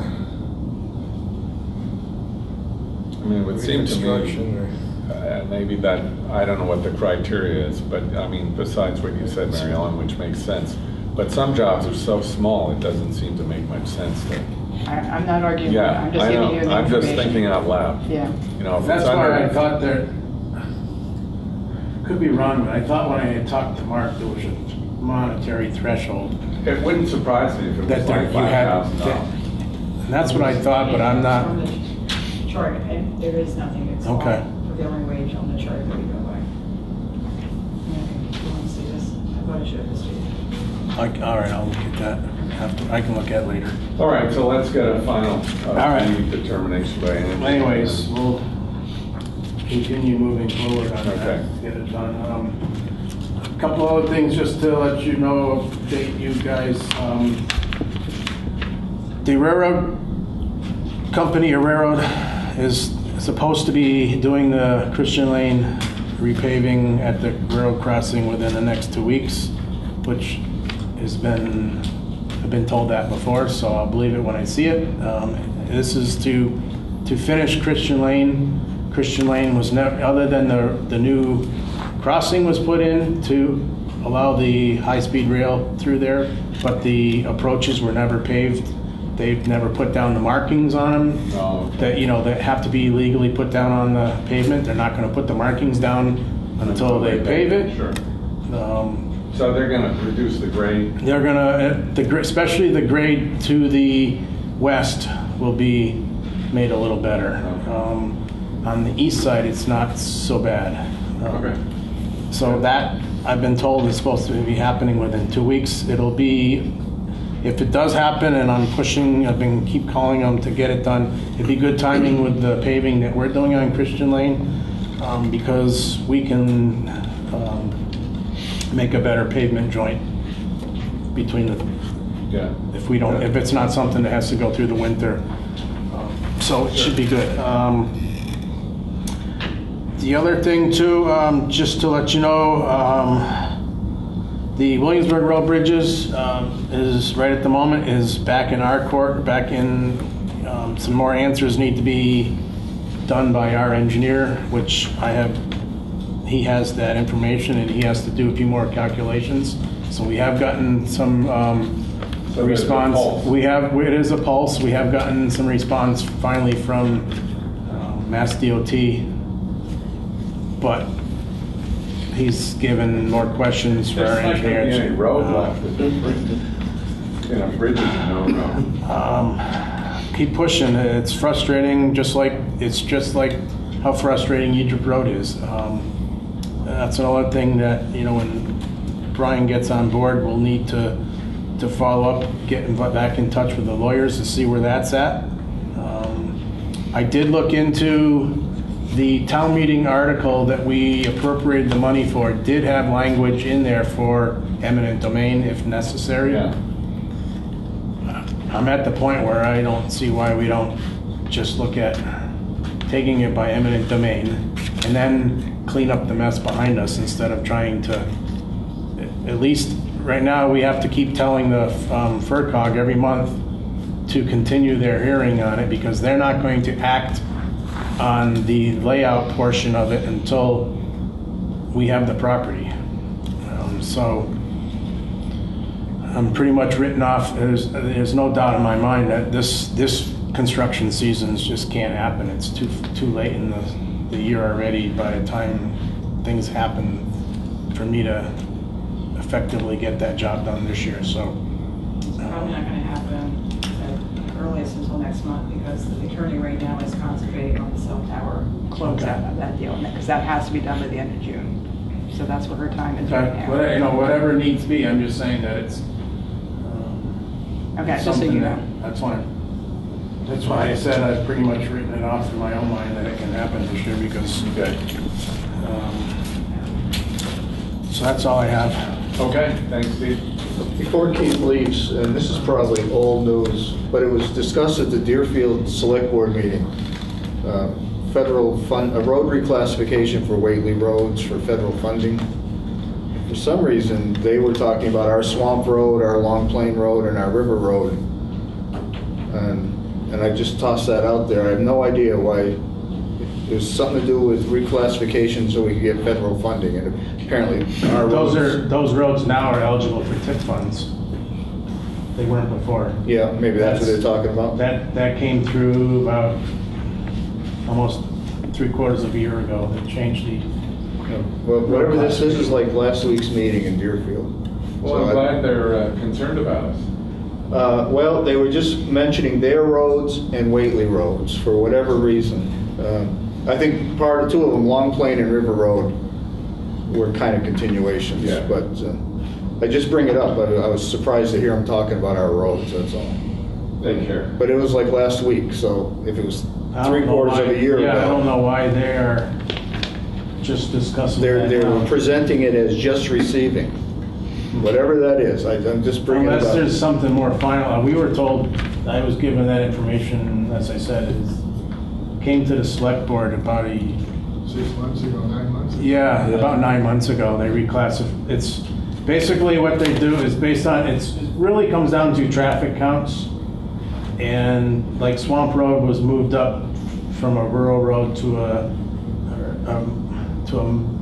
I mean, it would seem to reconstruction me, or. uh, maybe that, I don't know what the criteria is, but I mean, besides what you said, Mary Ellen, which makes sense. But some jobs are so small, it doesn't seem to make much sense to, I, I'm not arguing, with it. yeah, I'm just I giving you know, the I'm just information. thinking out loud. Yeah. You know, if it's That's why I under, thought there, could be wrong, but I thought when I had talked to Mark, there was a monetary threshold. it wouldn't surprise me if it That was there- like you five had- thousand dollars. And that's what I thought, but I'm not, On the chart, and there is nothing, it's all Okay. prevailing wage on the chart that we go by. Yeah, you want to see this? I thought I showed this to you. like, all right, I'll look at that. After- I can look at it later. All right, so let's get a final uh, All right. fee determination by Andrew. Anyways, we'll continue moving forward on Okay. that, get it done. Um, A couple other things just to let you know, update you guys. Um, The railroad company, or railroad, is supposed to be doing the Christian Lane repaving at the railroad crossing within the next two weeks, which has been, I've been told that before, so I'll believe it when I see it. Um, This is to, to finish Christian Lane. Christian Lane was never, other than the, the new crossing was put in to allow the high-speed rail through there, but the approaches were never paved. They've never put down the markings on them Oh, okay. that, you know, that have to be legally put down on the pavement. They're not gonna put the markings down until they pave it. Sure. Um, So they're gonna reduce the grade? They're gonna, uh, the gra- especially the grade to the west will be made a little better. Okay. Um, On the east side, it's not so bad. Um, Okay. So that, I've been told, is supposed to be happening within two weeks. It'll be, if it does happen, and I'm pushing, I've been keep calling them to get it done, it'd be good timing with the paving that we're doing on Christian Lane, um, because we can um, make a better pavement joint between the, Yeah. if we don't, if it's not something that has to go through the winter. Um, So it should be good. Um, The other thing too, um, just to let you know, um, the Williamsburg Road Bridges um, is, right at the moment, is back in our court, back in, um, some more answers need to be done by our engineer, which I have, he has that information and he has to do a few more calculations. So we have gotten some um, So there's a response. pulse. We have, it is a pulse. We have gotten some response finally from um, Mass D O T, but he's given more questions for our There's not going to be engineers. any road Uh, left, is there? You know, bridges, no, no. Um, keep pushing. It's frustrating, just like it's just like how frustrating Egypt Road is. Um, that's another thing that, you know, when Brian gets on board, we'll need to to follow up, get in- back in touch with the lawyers to see where that's at. Um, I did look into the town meeting article that we appropriated the money for. It did have language in there for eminent domain if necessary. Yeah. I'm at the point where I don't see why we don't just look at taking it by eminent domain and then clean up the mess behind us instead of trying to, at least right now, we have to keep telling the um, FERCog every month to continue their hearing on it because they're not going to act on the layout portion of it until we have the property. Um, so I'm pretty much written off. There's, there's no doubt in my mind that this this construction seasons just can't happen. It's too too late in the, the year already by the time things happen for me to effectively get that job done this year. So It's probably not going to happen at earliest until next month because the attorney right now is concentrating on the cell tower close Okay. out of that deal because that has to be done by the end of June. So that's where her time is right okay, now. whatever, you know, whatever it needs to be. I'm just saying that it's um, Okay, just so something you that- know. That's why. That's why I said I've pretty much written it off in my own mind that it can happen this year because. Okay. Um, so that's all I have. Okay, thanks, Steve. Before Keith leaves, and this is probably old news, but it was discussed at the Deerfield Select Board meeting. Uh, Federal fund, a road reclassification for Whately roads for federal funding. For some reason, they were talking about our Swamp Road, our Long Plain Road, and our River Road. And, and I just tossed that out there. I have no idea why. It was something to do with reclassification so we could get federal funding. And apparently our roads. Those are, those roads now are eligible for TIP funds. They weren't before. Yeah, maybe that's what they're talking about. That, that came through about almost three quarters of a year ago. They changed the, Well, whatever this is, is like last week's meeting in Deerfield. Well, So I'm I- glad they're uh, concerned about us. Uh, well, they were just mentioning their roads and Whately roads for whatever reason. Uh, I think part of two of them, Long Plain and River Road, were kind of continuations. Yeah. But uh, I just bring it up. But I was surprised to hear them talking about our roads. That's all. They care. But it was like last week. So if it was I don't three know quarters why- of a year Yeah, I don't ago, know why they're just discussing they're that they're now. presenting it as just receiving, whatever that is. I, I'm just bringing it Unless up. there's something more final. Uh, We were told, I was given that information, as I said, it came to the select board about a, Six months ago, nine months ago. yeah, about nine months ago. They reclassified. It's basically what they do is based on, it's, it really comes down to traffic counts. And like Swamp Road was moved up from a rural road to a, um, to a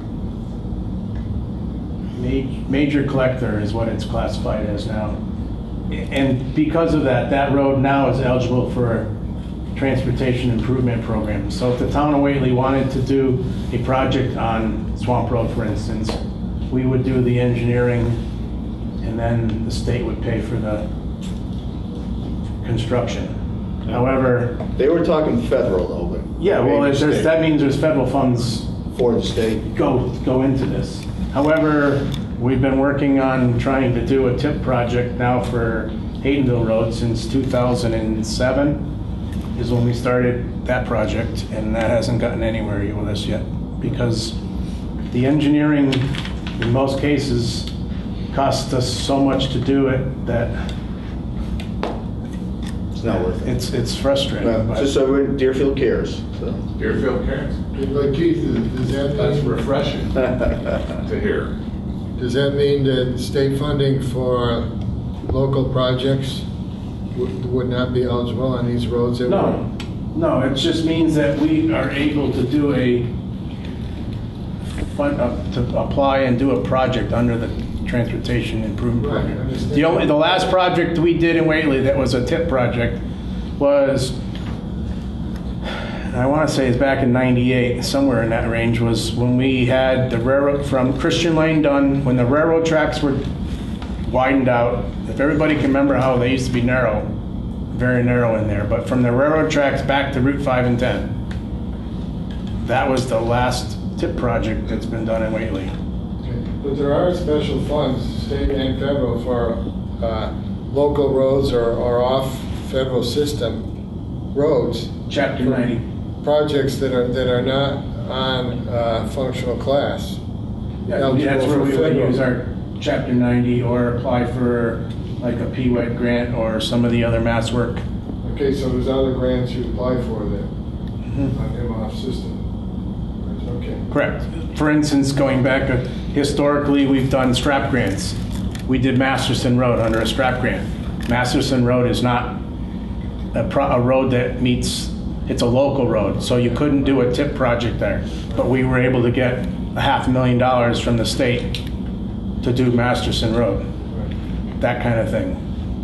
ma- major collector is what it's classified as now. And because of that, that road now is eligible for a transportation improvement program. So if the town of Whately wanted to do a project on Swamp Road, for instance, we would do the engineering and then the state would pay for the construction. However, They were talking federal though, but yeah, well, maybe there's, state. that means there's federal funds For the state. go, go into this. However, we've been working on trying to do a TIP project now for Haydenville Road since two thousand seven is when we started that project, and that hasn't gotten anywhere with us yet because the engineering, in most cases, cost us so much to do it that It's not worth it. it's it's frustrating. Well, but- just so we're- Deerfield cares, so. Deerfield cares. But Keith, does that That's mean, refreshing to hear. does that mean that state funding for local projects would, would not be eligible on these roads? that No, no, it just means that we are able to do a, fund- uh, to apply and do a project under the Transportation Improvement Right, I Program. understand. The only, the last project we did in Whately that was a tip project was, I want to say it's back in ninety-eight, somewhere in that range, was when we had the railroad from Christian Lane done, when the railroad tracks were widened out. If everybody can remember how they used to be narrow, very narrow in there, but from the railroad tracks back to Route five and ten. That was the last tip project that's been done in Whately. Okay. But there are special funds, state and federal, for uh, local roads or, or off federal system roads. Chapter ninety. Projects that are, that are not on uh, functional class. Yeah, Eligible that's where for we would federal. use our chapter ninety or apply for like a P W E T grant or some of the other mass work. Okay, so there's other grants you apply for that Mhm. on M off system. Okay. Correct. For instance, going back, uh, historically, we've done strap grants. We did Masterson Road under a strap grant. Masterson Road is not a, pro- a road that meets, it's a local road, so you couldn't do a tip project there. But we were able to get a half a million dollars from the state to do Masterson Road, that kind of thing.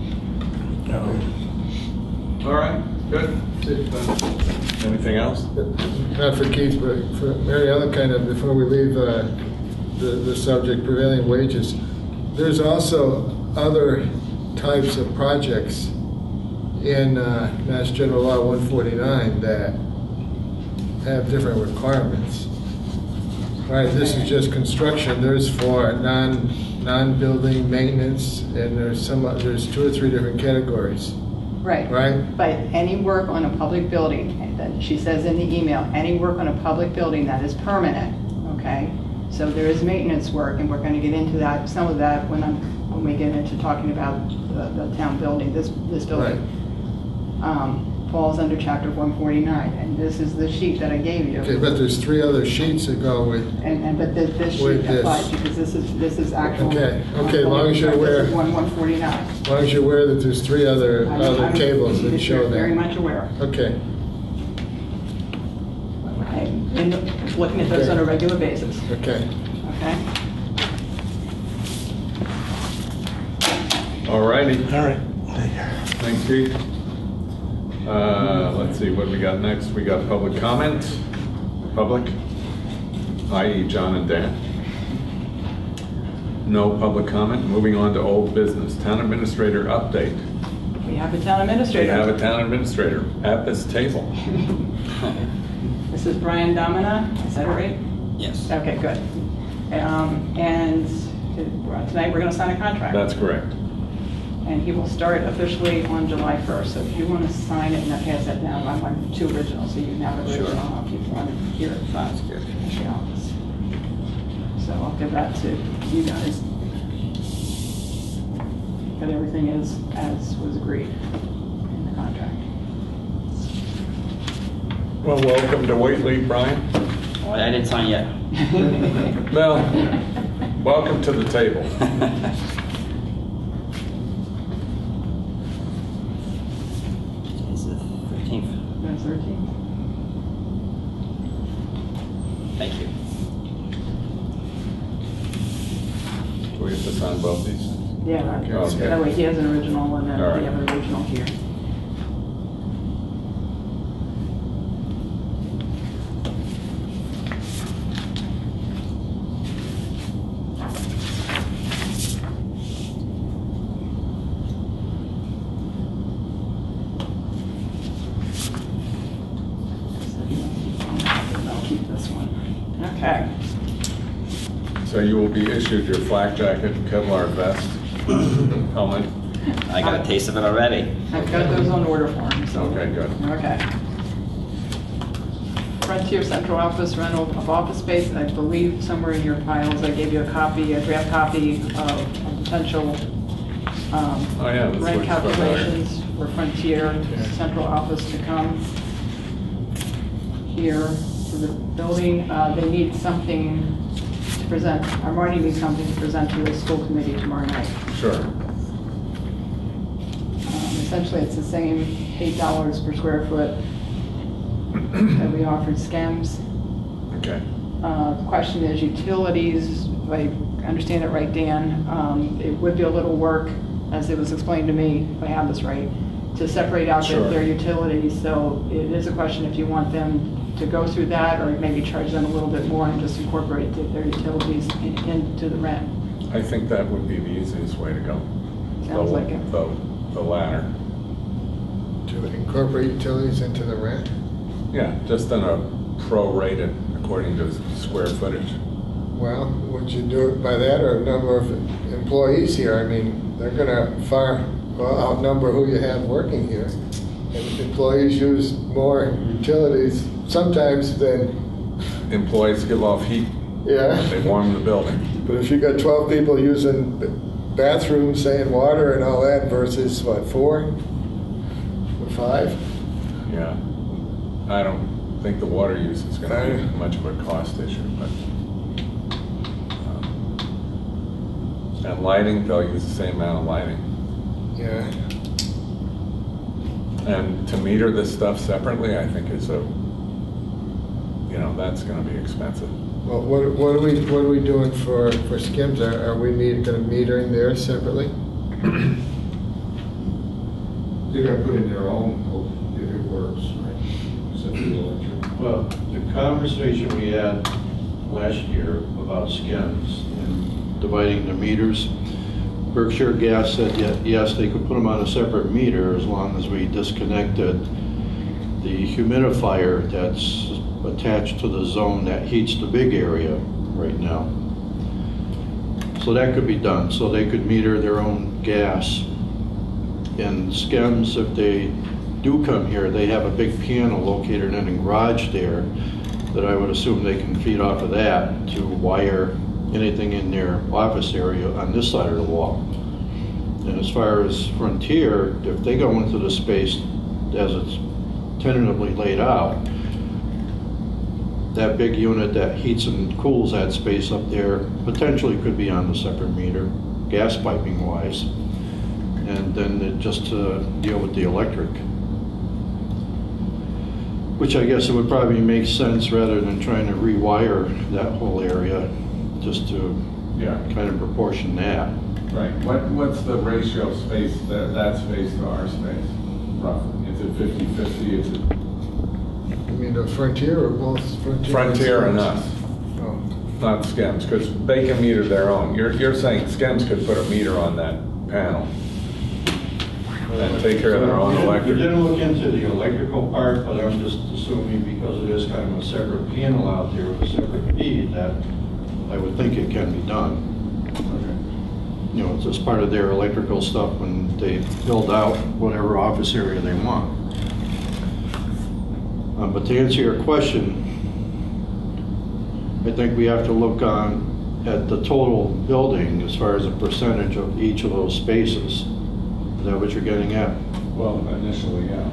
Um, All right, good. Anything else? Not for Keith, but for Mary Ellen, kind of, before we leave uh, the, the subject, prevailing wages, there's also other types of projects in uh, Mass General Law one forty-nine that have different requirements. Right, this is just construction. There's for non, non-building maintenance, and there's some, there's two or three different categories, Right. right? But any work on a public building, that she says in the email, any work on a public building that is permanent, okay? So there is maintenance work, and we're gonna get into that, some of that when I'm, when we get into talking about the, the town building, this, this building. Um, falls under chapter one forty-nine, and this is the sheet that I gave you. Okay, but there's three other sheets that go with, And, and, but this, this With sheet this. applies, because this is, this is actual. Okay, okay, as long as you're This aware. is one, one forty-nine. as long as you're aware that there's three other, I'm- other I'm tables that show that. Very much aware. Okay, I'm And looking at those Okay. on a regular basis, okay. okay? All righty. All right. Thanks, Keith. Uh, let's see, what do we got next? We got public comment, public, that is. John and Dan. No public comment. Moving on to old business. Town administrator update. We have a town We administrator. have a town administrator at this table. This is Brian Domina, is that right? Yes. Okay, good. Um, And tonight, we're going to sign a contract. That's correct. And he will start officially on July first. So if you want to sign it and then pass that down, I want two originals, so you can have an Sure. original. I'll keep one here at the Sounds good. the office. So I'll give that to you guys. But everything is as was agreed in the contract. Well, welcome to Whately, Brian. Well, I didn't sign yet. Well, welcome to the table. It's the fifteenth. That's thirteen. Thank you. Do we have to sign both these? Yeah, Okay. that way he has an original and then All right. we have an original here. I'll keep this one. Okay. So you will be issued your flak jacket, Kevlar vest, helmet, I got a taste of it already. I've got those on order for him, so. Okay, good. Okay. Frontier Central Office rental of office space, I believe somewhere in your files, I gave you a copy, a draft copy of a potential um, Oh, yeah, this rent looks familiar. calculations for Frontier Central Office to come here to the building. Uh, They need something to present, or Marty needs something to present to the school committee tomorrow night. Sure. Um, Essentially, it's the same eight dollars per square foot that we offered SCEMS. Okay. Uh, The question is utilities, if I understand it right, Dan, um, it would be a little work, as it was explained to me, if I have this right, to separate out their- Sure. their utilities. So it is a question if you want them to go through that, or maybe charge them a little bit more and just incorporate the- their utilities in- into the rent. I think that would be the easiest way to go. Sounds The- like it. The, the latter. To incorporate utilities into the rent? Yeah, just on a prorated according to square footage. Well, would you do it by that or number of employees here? I mean, they're gonna far well, outnumber who you have working here. And employees use more utilities sometimes than, Employees give off heat, yeah. they warm the building. But if you got twelve people using bathrooms, saying water and all that versus what, four? Or five? Yeah. I don't think the water use is gonna be much of a cost issue, but. um, And lighting, they'll use the same amount of lighting. Yeah. And to meter this stuff separately, I think is a, you know, that's gonna be expensive. Well, what, what are we, what are we doing for, for SCEMS? Are, are we meet, gonna metering there separately? They're gonna put in their own, if it works, right? Central Electric. Well, the conversation we had last year about SCEMS and dividing the meters, Berkshire Gas said that, yes, they could put them on a separate meter as long as we disconnected the humidifier that's attached to the zone that heats the big area right now. So that could be done, so they could meter their own gas. And SCEMS, if they do come here, they have a big panel located in a garage there that I would assume they can feed off of that to wire anything in their office area on this side of the wall. And as far as Frontier, if they go into the space as it's tentatively laid out, that big unit that heats and cools that space up there potentially could be on the separate meter, gas piping wise, and then it just to deal with the electric. Which I guess it would probably make sense rather than trying to rewire that whole area, just to Yeah. kind of proportion that. Right. What, what's the ratio of space, that, that space to our space, roughly? Is it fifty fifty? Is it You mean the Frontier or both Frontier? Frontier and us, Oh. not SCEMS, because they can meter their own. You're, you're saying SCEMS could put a meter on that panel and take care of their own We electric? didn't look into the electrical part, but I'm just assuming because it is kind of a separate panel out there with a separate feed, that I would think it can be done. You know, it's just part of their electrical stuff when they build out whatever office area they want. Um, But to answer your question, I think we have to look on at the total building as far as a percentage of each of those spaces. Is that what you're getting at? Well, initially, yeah.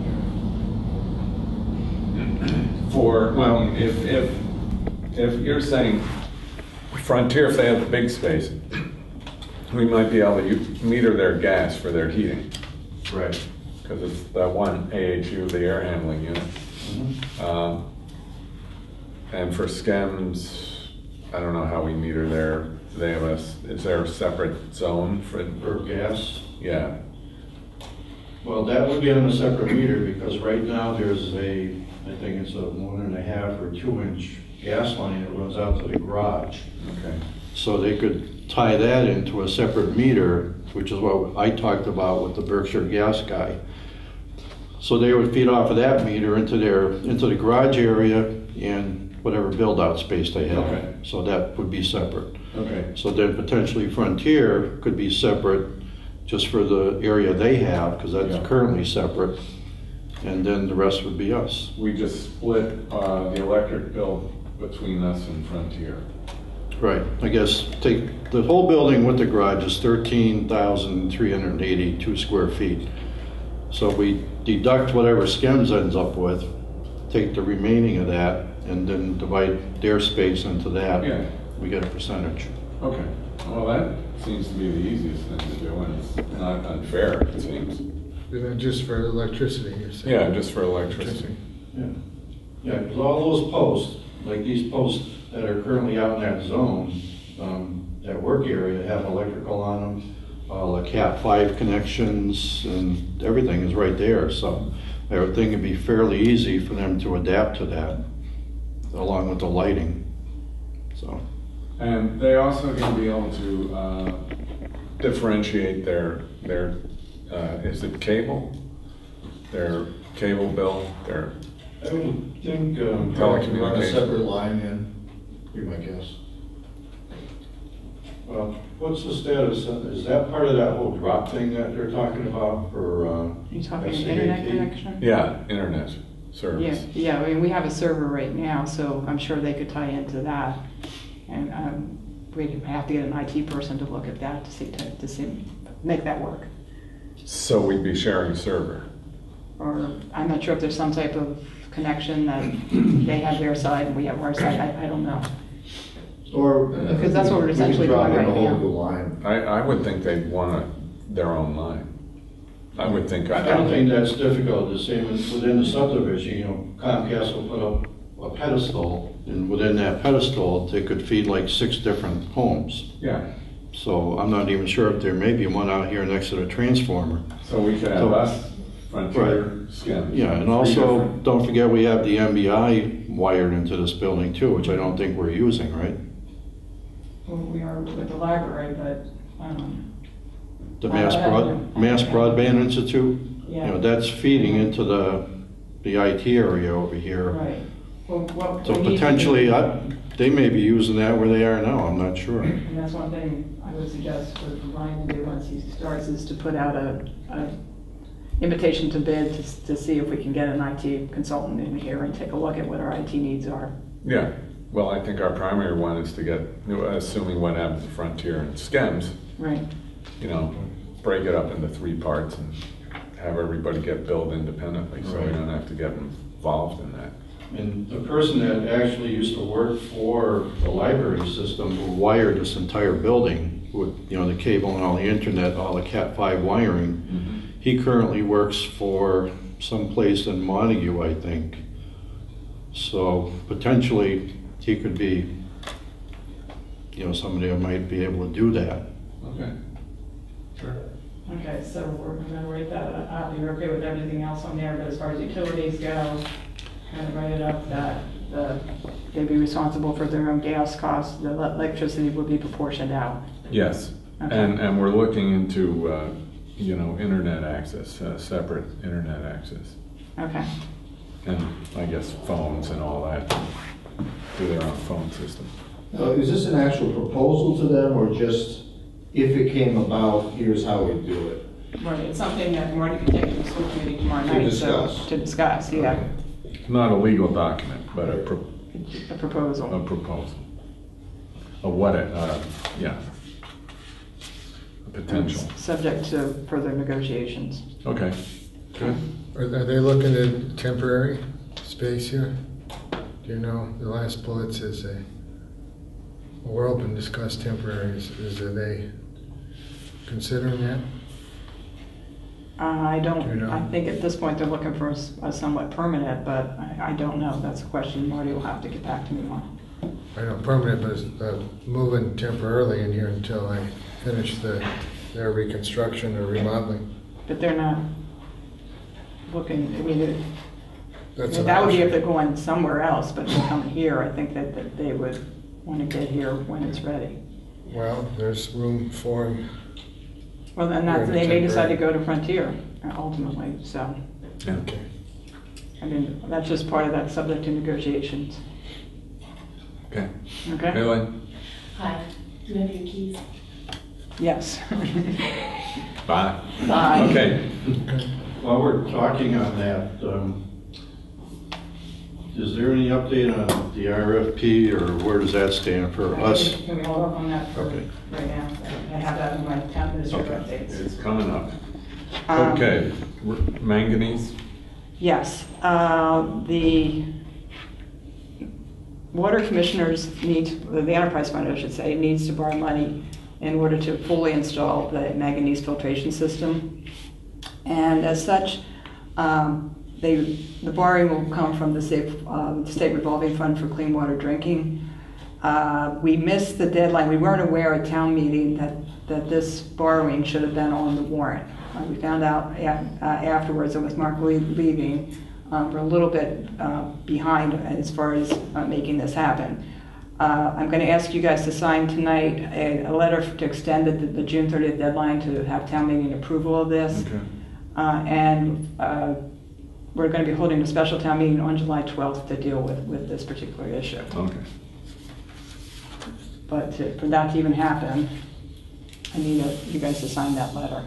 For, well, if, if, if you're saying Frontier, if they have a big space, we might be able to u- meter their gas for their heating. Right. Because it's that one A H U, the air handling unit. Um, And for SCEMS, I don't know how we meter their, they have a, s- is there a separate zone for? For gas? Yeah, Well, that would be on a separate meter because right now there's a, I think it's a one and a half or two inch gas line that runs out to the garage. okay. So they could tie that into a separate meter, which is what I talked about with the Berkshire Gas guy. So they would feed off of that meter into their, into the garage area and whatever build out space they have. Okay. So that would be separate. Okay. So then potentially Frontier could be separate just for the area they have, because that's Yeah. currently separate, and then the rest would be us. We just split uh, the electric bill between us and Frontier. Right, I guess take the whole building with the garage is thirteen thousand three hundred eighty-two square feet. So we deduct whatever Skims ends up with, take the remaining of that, and then divide their space into that. Yeah. We get a percentage. Okay, well, that seems to be the easiest thing to do, and it's not unfair, it seems. And then just for electricity, you're saying? Yeah, just for electricity. Yeah, yeah, because all those posts, like these posts that are currently out in that zone, um, that work area have electrical on them, all the cat five connections, and everything is right there, so I would think it'd be fairly easy for them to adapt to that, along with the lighting, so. And they also going to be able to uh, differentiate their, their uh, is it cable? Their cable bill, their I would think, um, Telecommunications. Run a separate line in, be my guess. well, what's the status, is that part of that whole drop thing that they're talking about for, uh? Are you talking S C A T? internet connection? yeah, internet Yeah, service. yeah, I mean, we have a server right now, so I'm sure they could tie into that. And um, we have to get an I T person to look at that to see, to, to see, make that work. So we'd be sharing a server. Or, I'm not sure if there's some type of connection that they have their side and we have our side, I, I don't know. Or. Because that's what we're we can essentially drop doing in a right whole now. new line. I, I would think they'd want a, their own line. I would think. I don't think that's difficult, the same as within the subdivision, you know, Comcast will put up a pedestal, and within that pedestal, they could feed like six different homes. Yeah, So I'm not even sure if there may be one out here next to the transformer. so we could have So- us, Frontier, Skims. Yeah, and Three also, different- don't forget, we have the M B I wired into this building too, which I don't think we're using, right? Well, we are with the library, but, um, The Mass Broad, Mass Broadband Institute, you know, yeah, that's feeding into the, the I T area over here. right. Well, what So we need to do- potentially, I, they may be using that where they are now, I'm not sure. And that's one thing I would suggest for Ryan to do once he starts, is to put out a, a invitation to bid to, to see if we can get an I T consultant in here and take a look at what our I T needs are. Yeah, well, I think our primary one is to get, assuming what happens to Frontier and Skims, Right. you know, break it up into three parts and have everybody get billed independently, so we Right. don't have to get involved in that. And the person that actually used to work for the library system who wired this entire building with, you know, the cable and all the internet, all the cat five wiring, he currently works for some place in Montague, I think. So potentially, he could be, you know, somebody who might be able to do that. Okay, sure. Okay, so we're gonna write that up. You're okay with everything else on there, but as far as utilities go, kind of write it up that the, they'd be responsible for their own gas costs, the electricity would be proportioned out. Yes, Okay. and, and we're looking into, uh, you know, internet access, uh, separate internet access. Okay. And I guess phones and all that, do their own phone system. Now, is this an actual proposal to them, or just if it came about, here's how we do it? Right, it's something that Marty can take to the school committee tomorrow To night. so- discuss. To discuss, yeah, Not a legal document, but a, pro- a a proposal. proposal. A what, it, uh, yeah. A potential. Subject to further negotiations. Okay, good. Are are they looking at temporary space here? Do you know, the last bullet says a, we're open to discuss temporary, is, is, are they considering that? Uh, I Do you don't, know? I think at this point they're looking for a s- a somewhat permanent, but I, I don't know. That's a question Marty will have to get back to me on. I know permanent, but it's, uh, moving temporarily in here until I finish the, their reconstruction or remodeling. But they're not looking, I mean, it- That's an that would be if option. they're going somewhere else, but they're coming here. I think that, that they would want to get here when it's ready. Well, there's room for them. Well, then Here that's, in they may decide to temporary. go to Frontier uh, ultimately, so. Okay. I mean, that's just part of that subject to negotiations. Okay. Okay? Maylin? Hi, do you have your keys? Yes. Bye. Bye. Okay. While we're talking on that, um, is there any update on the R F P, or where does that stand for us? Can we hold off on that for Okay. right now? I have that in my town administrator Okay, updates. it's coming up. Um, Okay, R- manganese? Yes, uh, the water commissioners need, the enterprise fund, I should say, needs to borrow money in order to fully install the manganese filtration system. And as such, um, they, the borrowing will come from the state, uh, state revolving fund for clean water drinking. Uh, we missed the deadline. We weren't aware at town meeting that, that this borrowing should have been on the warrant. Uh, we found out a- uh, afterwards, it was Mark Lee leaving. Um, we're a little bit uh, behind as far as uh, making this happen. Uh, I'm going to ask you guys to sign tonight a, a letter to extend the, the June thirtieth deadline to have town meeting approval of this. Okay. Uh, and uh, we're going to be holding a special town meeting on July twelfth to deal with, with this particular issue. Okay. But to, for that to even happen, I need a, you guys to sign that letter.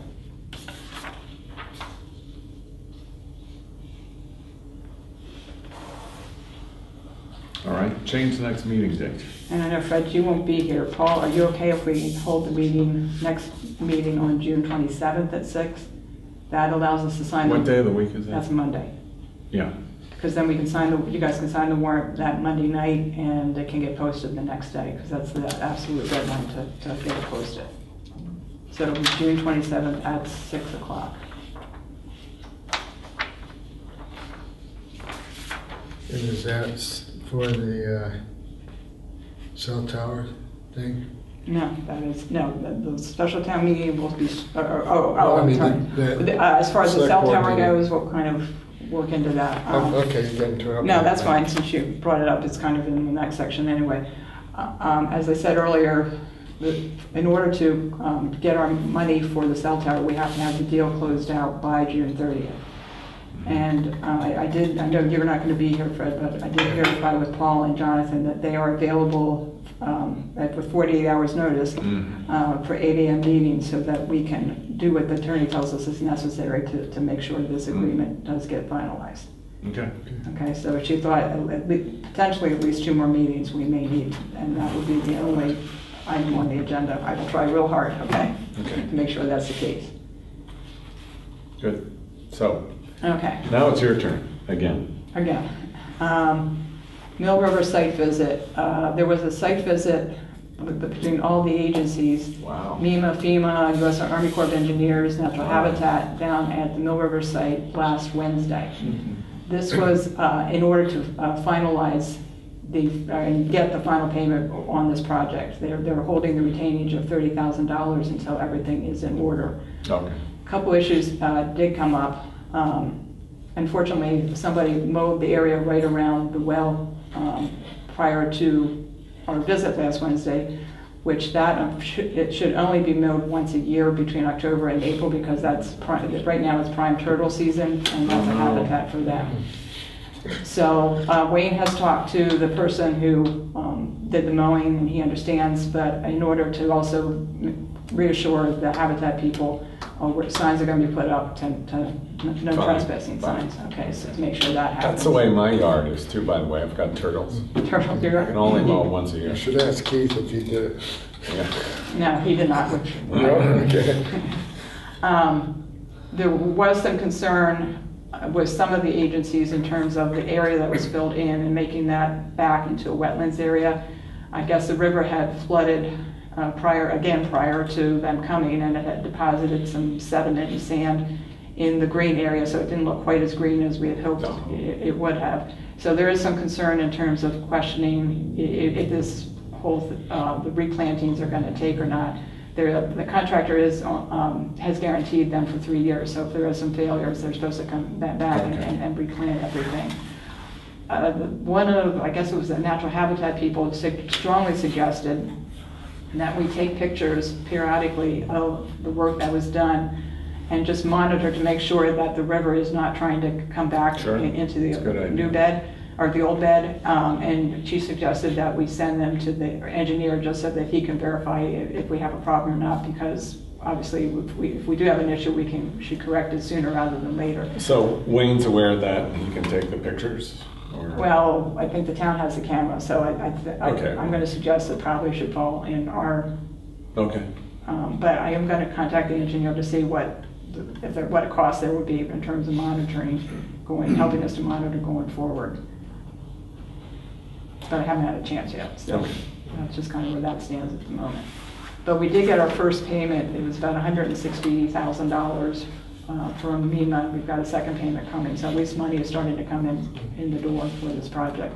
All right, change the next meeting date. And I know, Fred, you won't be here. Paul, are you okay if we hold the meeting, next meeting on June twenty-seventh at six? That allows us to sign. What the- day of the week is that? That's Monday. Yeah. Because then we can sign the, you guys can sign the warrant that Monday night and it can get posted the next day, because that's the absolute deadline to, to get it posted. So June twenty-seventh at six o'clock. And is that s- for the uh, cell tower thing? No, that is, no, the, the special town meeting will be, oh, oh, oh, Well, I I'm mean, sorry. the- the Uh, As far as the cell select board tower meeting. goes, we'll kind of work into that. Oh, Um, okay, you get into it. No, that's fine, since you brought it up, it's kind of in the next section anyway. Uh, um, As I said earlier, the- in order to um, get our money for the cell tower, we have to have the deal closed out by June thirtieth. And uh, I I did, I know you're not going to be here, Fred, but I did verify with Paul and Jonathan that they are available um, at- with forty-eight hours notice Mm. uh, for eight A M meetings, so that we can do what the attorney tells us is necessary to, to make sure this agreement does get finalized. Okay. Okay, so she thought at le- potentially at least two more meetings we may need, and that would be the only item on the agenda. I will try real hard, okay? Okay. To make sure that's the case. Good. So Okay, now it's your turn again. again. Um, Mill River site visit. Uh, There was a site visit with- between all the agencies. Wow. MEMA, FEMA, U S Army Corps of Engineers, Natural Wow. Habitat down at the Mill River site last Wednesday. Mm-hmm. This was uh, in order to uh, finalize the, uh, and get the final payment on this project. They're, they're holding the retainage of thirty thousand dollars until everything is in order. Okay. A Couple issues uh, did come up. Um, Unfortunately, somebody mowed the area right around the well um, prior to our visit last Wednesday, which that, um, should- it should only be mowed once a year between October and April, because that's, pri- right now it's prime turtle season, and that's a Oh, no. habitat for them. So uh, Wayne has talked to the person who um, did the mowing, and he understands, but in order to also reassure the habitat people, uh, where signs are going to be put up to, to no Fine. trespassing Fine. signs. Okay, so to make sure that happens. That's the way my yard is too, by the way. I've got turtles. Turtle, you're I can only mow once a year. You should ask Keith if he did it. Yeah. No, he did not. Which, No? Okay. Um, There was some concern uh, with some of the agencies in terms of the area that was filled in and making that back into a wetlands area. I guess the river had flooded uh, prior, again, prior to them coming, and it had deposited some sediment and sand in the green area, so it didn't look quite as green as we had hoped it it would have. So there is some concern in terms of questioning i- i- if this whole, uh, the replantings are going to take or not. There, the contractor is, um, has guaranteed them for three years, so if there are some failures, they're supposed to come ba- back and, and and replant everything. Uh, the- One of, I guess it was the natural habitat people sug- strongly suggested that we take pictures periodically of the work that was done and just monitor to make sure that the river is not trying to come back Sure. in- into That's a good the idea. new bed. or the old bed, um, and she suggested that we send them to the engineer just so that he can verify if, if we have a problem or not, because obviously if we, if we do have an issue, we can, should correct it sooner rather than later. So Wayne's aware of that and he can take the pictures? Or? Well, I think the town has a camera, so I, I, I, Okay. I'm going to suggest it probably should fall in our, Okay. um, but I am going to contact the engineer to see what, the- if there, what cost there would be in terms of monitoring, going, helping us to monitor going forward. But I haven't had a chance yet, so Okay. that's just kind of where that stands at the moment. But we did get our first payment. It was about one hundred sixty thousand dollars uh, from MEMA. We've got a second payment coming, so at least money is starting to come in in the door for this project.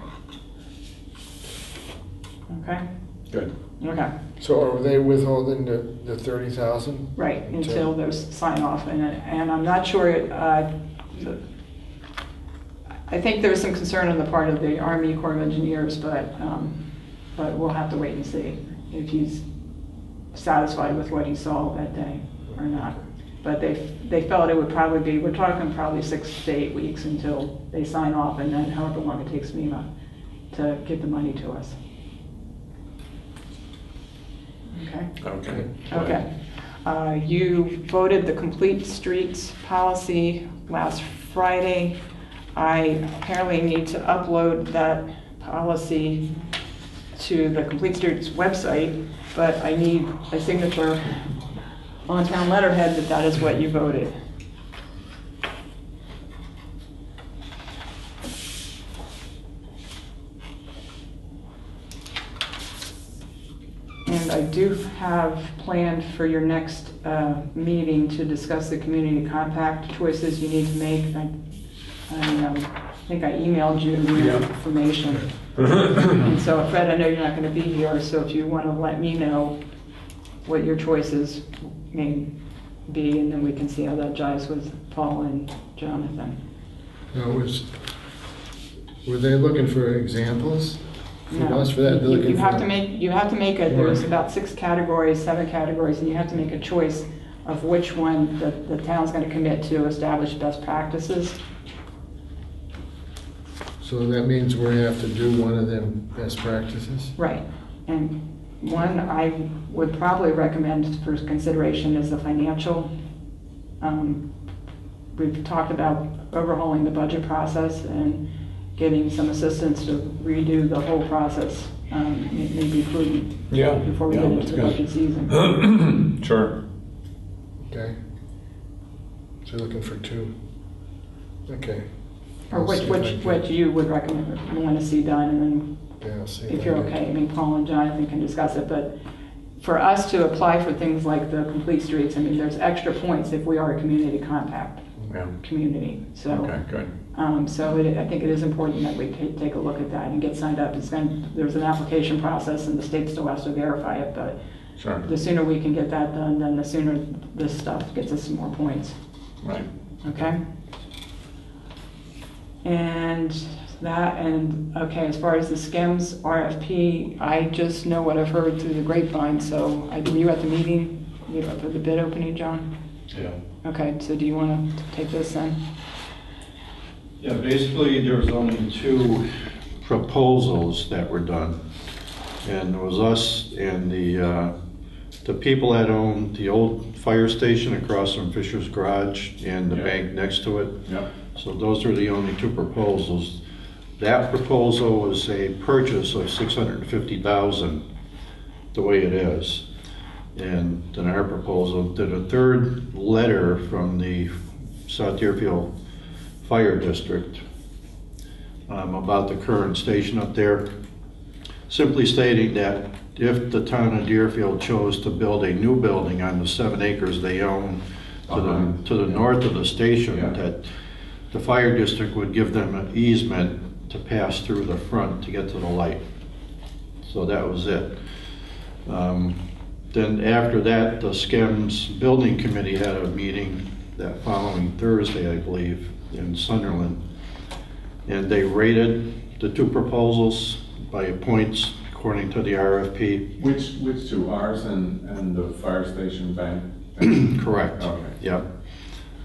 Okay? Good. Okay. So are they withholding the, the thirty thousand? Right, until there's sign off, and, and I'm not sure, uh, the- I think there's some concern on the part of the Army Corps of Engineers, but, um, but we'll have to wait and see if he's satisfied with what he saw that day or not. But they, they felt it would probably be, we're talking probably six to eight weeks until they sign off, and then however long it takes MEMA to get the money to us. Okay? Okay. Okay. Uh, You voted the complete streets policy last Friday. I apparently need to upload that policy to the Complete Streets website, but I need a signature on town letterhead that that is what you voted. And I do have planned for your next uh, meeting to discuss the community compact choices you need to make. I, I um, think I emailed you the Yeah. information. And so, Fred, I know you're not going to be here, so if you want to let me know what your choices may be, and then we can see how that jives with Paul and Jonathan. No, was, were they looking for examples from No. us for that? They're You- looking You have for- to make, you have to make a, there's Right. about six categories, seven categories, and you have to make a choice of which one the, the town's gonna commit to establish best practices. So that means we're gonna have to do one of them best practices? Right. And one I would probably recommend for consideration is the financial. Um, We've talked about overhauling the budget process and getting some assistance to redo the whole process. Um, It may be prudent Yeah. before we yeah, get that's into the budget good. season. Sure. Okay. So you're looking for two? Okay. Or I'll which, see if I which, can- what you would recommend, want to see done, and then Yeah, I'll see if I you're can- okay, I mean, Paul and Jonathan can discuss it, but for us to apply for things like the complete streets, I mean, there's extra points if we are a community compact Yeah. community, so. Okay, good. Um, so it, I think it is important that we ta- take a look at that and get signed up. It's going, there's an application process and the state still has to verify it, but Sure. the sooner we can get that done, then the sooner this stuff gets us some more points. Right. Okay? And that, and, okay, as far as the SCEMS R F P, I just know what I've heard through the grapevine, so, I- were you at the meeting, you know, for the bid opening, John? Yeah. Okay, so do you want to take this then? Yeah, basically, there was only two proposals that were done. And it was us and the, uh, the people that owned the old fire station across from Fisher's Garage and the Yeah. bank next to it. Yep. So those are the only two proposals. That proposal was a purchase of six hundred fifty thousand dollars, the way it is. And then our proposal did a third letter from the South Deerfield Fire District um, about the current station up there, simply stating that if the town of Deerfield chose to build a new building on the seven acres they own to Uh-huh. the, to the north of the station, Yeah. that the fire district would give them an easement to pass through the front to get to the light. So that was it. Um, Then after that, the SCEMS Building Committee had a meeting that following Thursday, I believe, in Sunderland. And they rated the two proposals by points according to the R F P. Which, which two, ours and, and the fire station bank? Correct. Okay. Yep.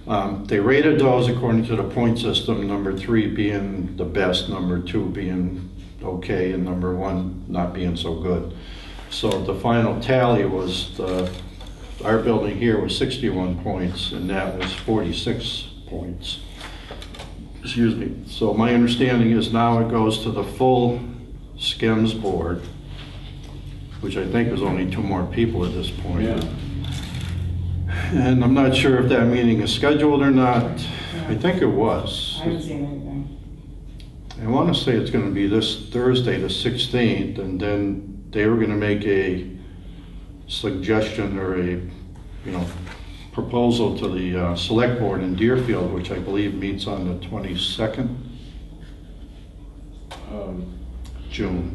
Um, They rated those according to the point system, number three being the best, number two being okay, and number one not being so good. So the final tally was, the, our building here was sixty-one points, and that was forty-six points. Excuse me. So my understanding is now it goes to the full SCEMS board, which I think is only two more people at this point. Yeah. And I'm not sure if that meeting is scheduled or not. I think it was. I haven't seen anything. I want to say it's going to be this Thursday, the sixteenth, and then they were going to make a suggestion or a, you know, proposal to the uh, select board in Deerfield, which I believe meets on the twenty-second of June.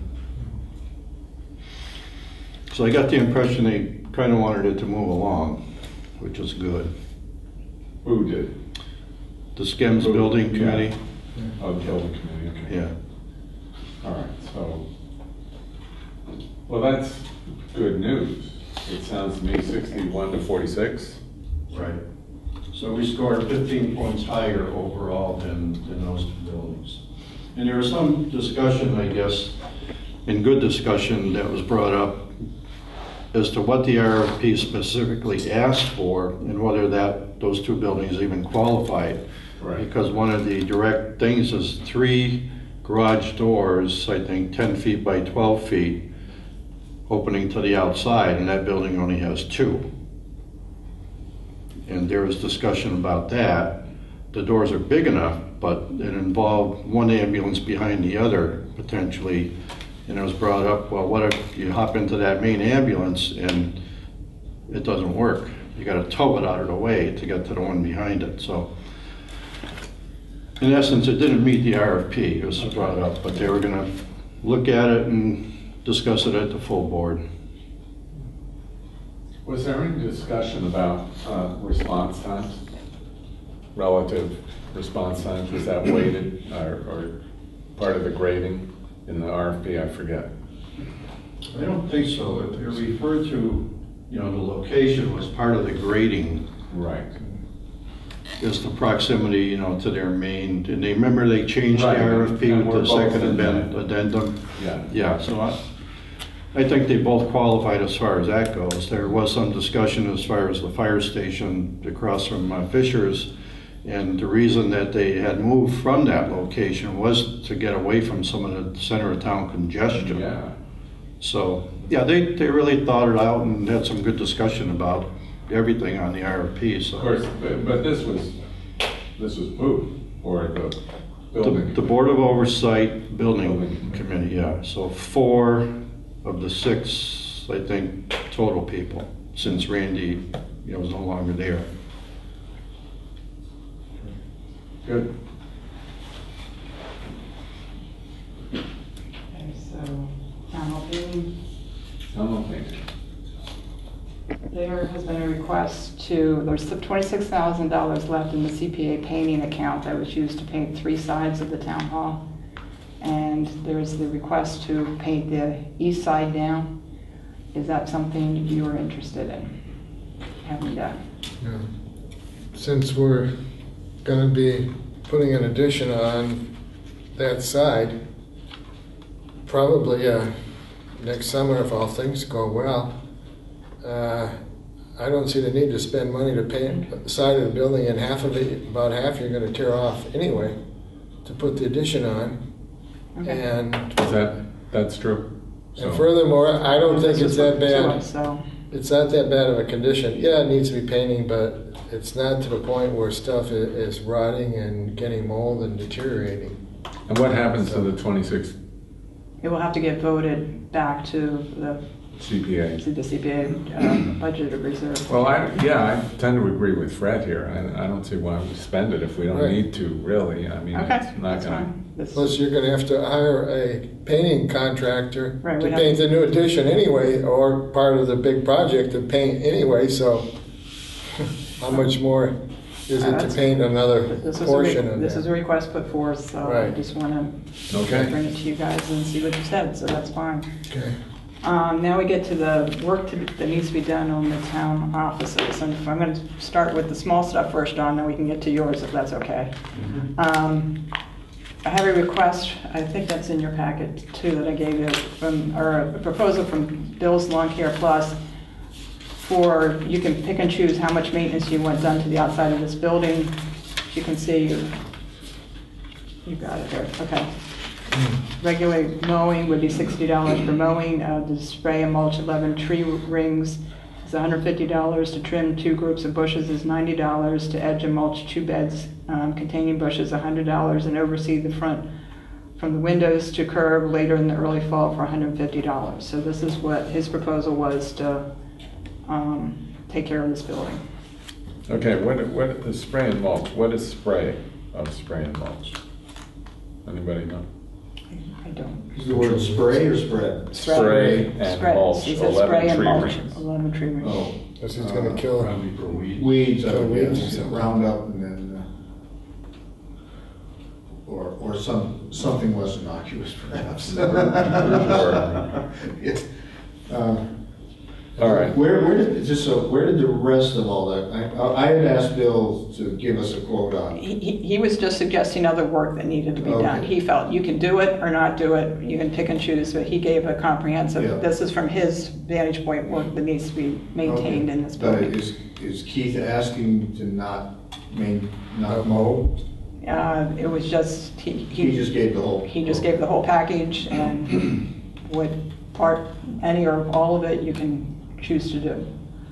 So I got the impression they kind of wanted it to move along, which is good. Who did? The SCEMS Who? building Yeah. committee. Oh, the building committee, okay. Yeah. All right, so, well, that's good news. It sounds to me sixty-one to forty-six. Right. So we scored fifteen points higher overall than, than those two buildings. And there was some discussion, I guess, and good discussion that was brought up as to what the R F P specifically asked for and whether that, those two buildings even qualified. Right. Because one of the direct things is three garage doors, I think ten feet by twelve feet, opening to the outside, and that building only has two. And there was discussion about that. The doors are big enough, but it involved one ambulance behind the other, potentially. And it was brought up, well, what if you hop into that main ambulance and it doesn't work? You gotta tow it out of the way to get to the one behind it, so. In essence, it didn't meet the R F P, it was brought up, but they were gonna look at it and discuss it at the full board. Was there any discussion about uh, response times? Relative response times, was that weighted or, or part of the grading in the R F P? I forget. I don't think so. It it referred to, you know, the location was part of the grading. Right. Is the proximity, you know, to their main, and they, remember they changed the Right. R F P And with we're the both second in addend- that. addendum? Yeah. Yeah, so I, I think they both qualified as far as that goes. There was some discussion as far as the fire station across from uh, Fisher's, and the reason that they had moved from that location was to get away from some of the center of town congestion. Yeah. So, yeah, they, they really thought it out and had some good discussion about everything on the R F P, so. Of course, but, but this was, this was moved, or the The, building. the Board of Oversight Building Building Committee, yeah, so four of the six, I think, total people, since Randy, you know, was no longer there. Good. Okay, so, town hall building. I'm okay. There has been a request to, there's twenty-six thousand dollars left in the C P A painting account that was used to paint three sides of the town hall. And there's the request to paint the east side down. Is that something you are interested in having done? Yeah. Since we're gonna be putting an addition on that side, probably, uh, next summer if all things go well, uh, I don't see the need to spend money to paint the side of the building, and half of it, about half you're gonna tear off anyway to put the addition on. Okay. And, Is that, that's true? So- and furthermore, I don't think it's that To bad. us, So, It's not that bad of a condition. Yeah, it needs to be painting, but it's not to the point where stuff i- is rotting and getting mold and deteriorating. And what happens to the twenty-six it will have to get voted back to the, C P A? to the C P A uh, budget reserve. Well, I, yeah, I tend to agree with Fred here. I, I don't see why we spend it if we don't Right. need to, really. I mean, Okay, it's not that's gonna. fine. This- Plus, you're gonna have to hire a painting contractor Right, to we'd have paint to- the new addition anyway, or part of the big project to paint anyway, so how much more is Uh, it to that's- paint another This was a, portion re- of this is a that? request put forth, so I Right. just want to Okay. bring it to you guys and see what you said, so that's fine. Okay. Um, Now we get to the work to- that needs to be done on the town offices. And I'm going to start with the small stuff first, John, then we can get to yours if that's okay. Um, I have a request, I think that's in your packet too, that I gave you, from, or a proposal from Bill's Lawn Care Plus for, you can pick and choose how much maintenance you want done to the outside of this building. You can see, you you got it there, okay. Regular mowing would be sixty dollars for mowing, uh, to spray and mulch eleven tree rings is one hundred fifty dollars, to trim two groups of bushes is ninety dollars, to edge and mulch two beds um, containing bushes one hundred dollars, and oversee the front from the windows to curb later in the early fall for one hundred fifty dollars. So this is what his proposal was to um, take care of this building. Okay, what, what is spray and mulch? What is spray of spray and mulch? Anybody know? I don't. Is the word spray or spread? Spray and Spread. mulch, He says spray eleven and tree mulch, rings. eleven tree rings. Oh. Because it's gonna kill Uh, Probably for weeds. Weeds, I Kill would weeds or guess, something. round up and then, uh, or, or some, something less innocuous perhaps. It, um, All right. Where, where did, just so, where did the rest of all that, I, I had asked Bill to give us a quote on. He, he he was just suggesting other work that needed to be done. Okay. He felt you can do it or not do it, you can pick and choose, but he gave a Yeah. comprehensive, this is from his vantage point, work that needs to be maintained in this But building. is, is Keith asking to not main, not mow? Uh, It was just, he, He he, just gave the whole. he just gave the whole package, and what part, any or all of it, you can choose to do.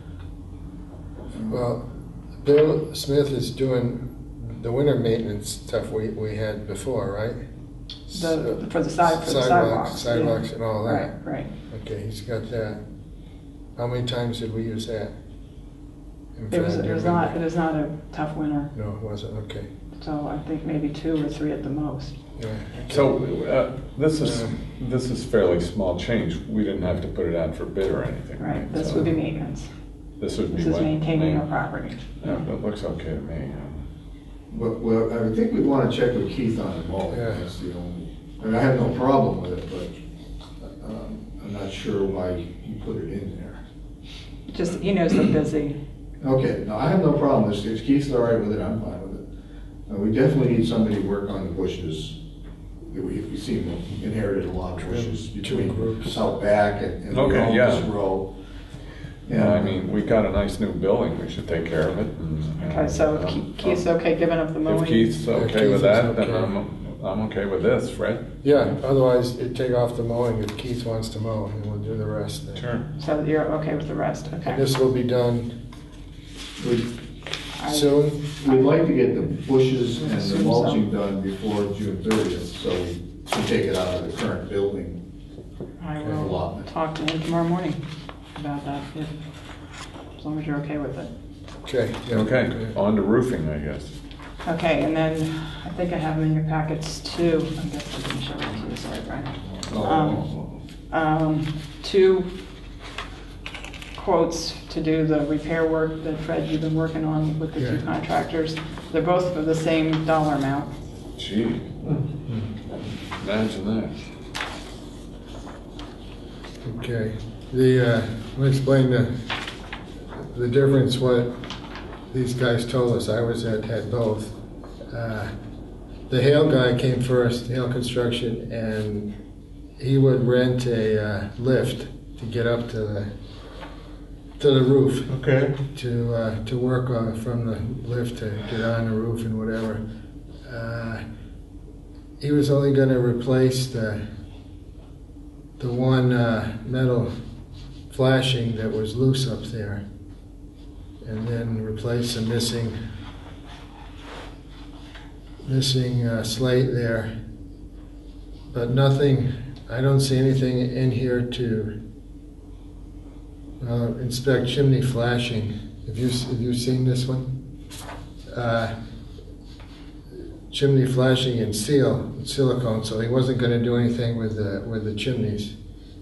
Well, Bill Smith is doing the winter maintenance stuff we, we had before, right? The, for the side, for the Sidewalks, sidewalks. sidewalks yeah. and all that. Right, right. Okay, he's got that. How many times did we use that? In It was, fact, it was did we- not, it was not a tough winter, No, it wasn't, okay. so I think maybe two or three at the most. Yeah. So, uh, this is, this is fairly small change. We didn't have to put it out for bid or anything, right? Right, this So would be maintenance. This would be This is what? maintaining our Ma- property. Yeah, that looks okay to me. Well, well, I think we want to check with Keith on the mowing, Yeah. that's the only, I mean, I have no problem with it, but um, I'm not sure why you put it in there. Just, he knows they're busy. Okay, no, I have no problem, if if Keith's all right with it, I'm fine with it. Uh, We definitely need somebody to work on the bushes. We, we seem to inherited a lot of bushes Two between groups. out back and and the Okay, yeah. office row. Yeah, I mean, we got a nice new building, we should take care of it. and, Okay, so uh, Ke- Keith's okay giving up the mowing? If Keith's Yeah, okay Keith with is that, then okay. I'm, I'm okay with this, Fred? Yeah, otherwise, you take off the mowing if Keith wants to mow, and we'll do the rest then. Sure. So you're okay with the rest, okay. And this will be done We'd, I- soon? we'd like to get the bushes and the Assume so. mulching done before June thirtieth, so we can take it out of the current building. I and will allotment. talk to him tomorrow morning about that, if, as long as you're okay with it. Okay. yeah, Okay, on to roofing, I guess. Okay, and then I think I have them in your packets too. I guess I didn't show it to you, sorry, Brian. Um, um, Two quotes to do the repair work that Fred, you've been working on with the two Yeah. contractors. They're both for the same dollar amount. Gee, imagine that. Okay, the, uh, let me explain the, the difference, what these guys told us. I was at, at both. Uh, The Hale guy came first, Hale Construction, and he would rent a uh, lift to get up to the, to the roof. Okay. To, uh, to work on, from the lift to get on the roof and whatever. Uh, He was only gonna replace the, the one uh, metal flashing that was loose up there, and then replace the missing missing uh, slate there. But nothing, I don't see anything in here to uh, inspect chimney flashing. Have you, have you seen this one? Uh, chimney flashing in seal, silicone, so he wasn't going to do anything with the, with the chimneys.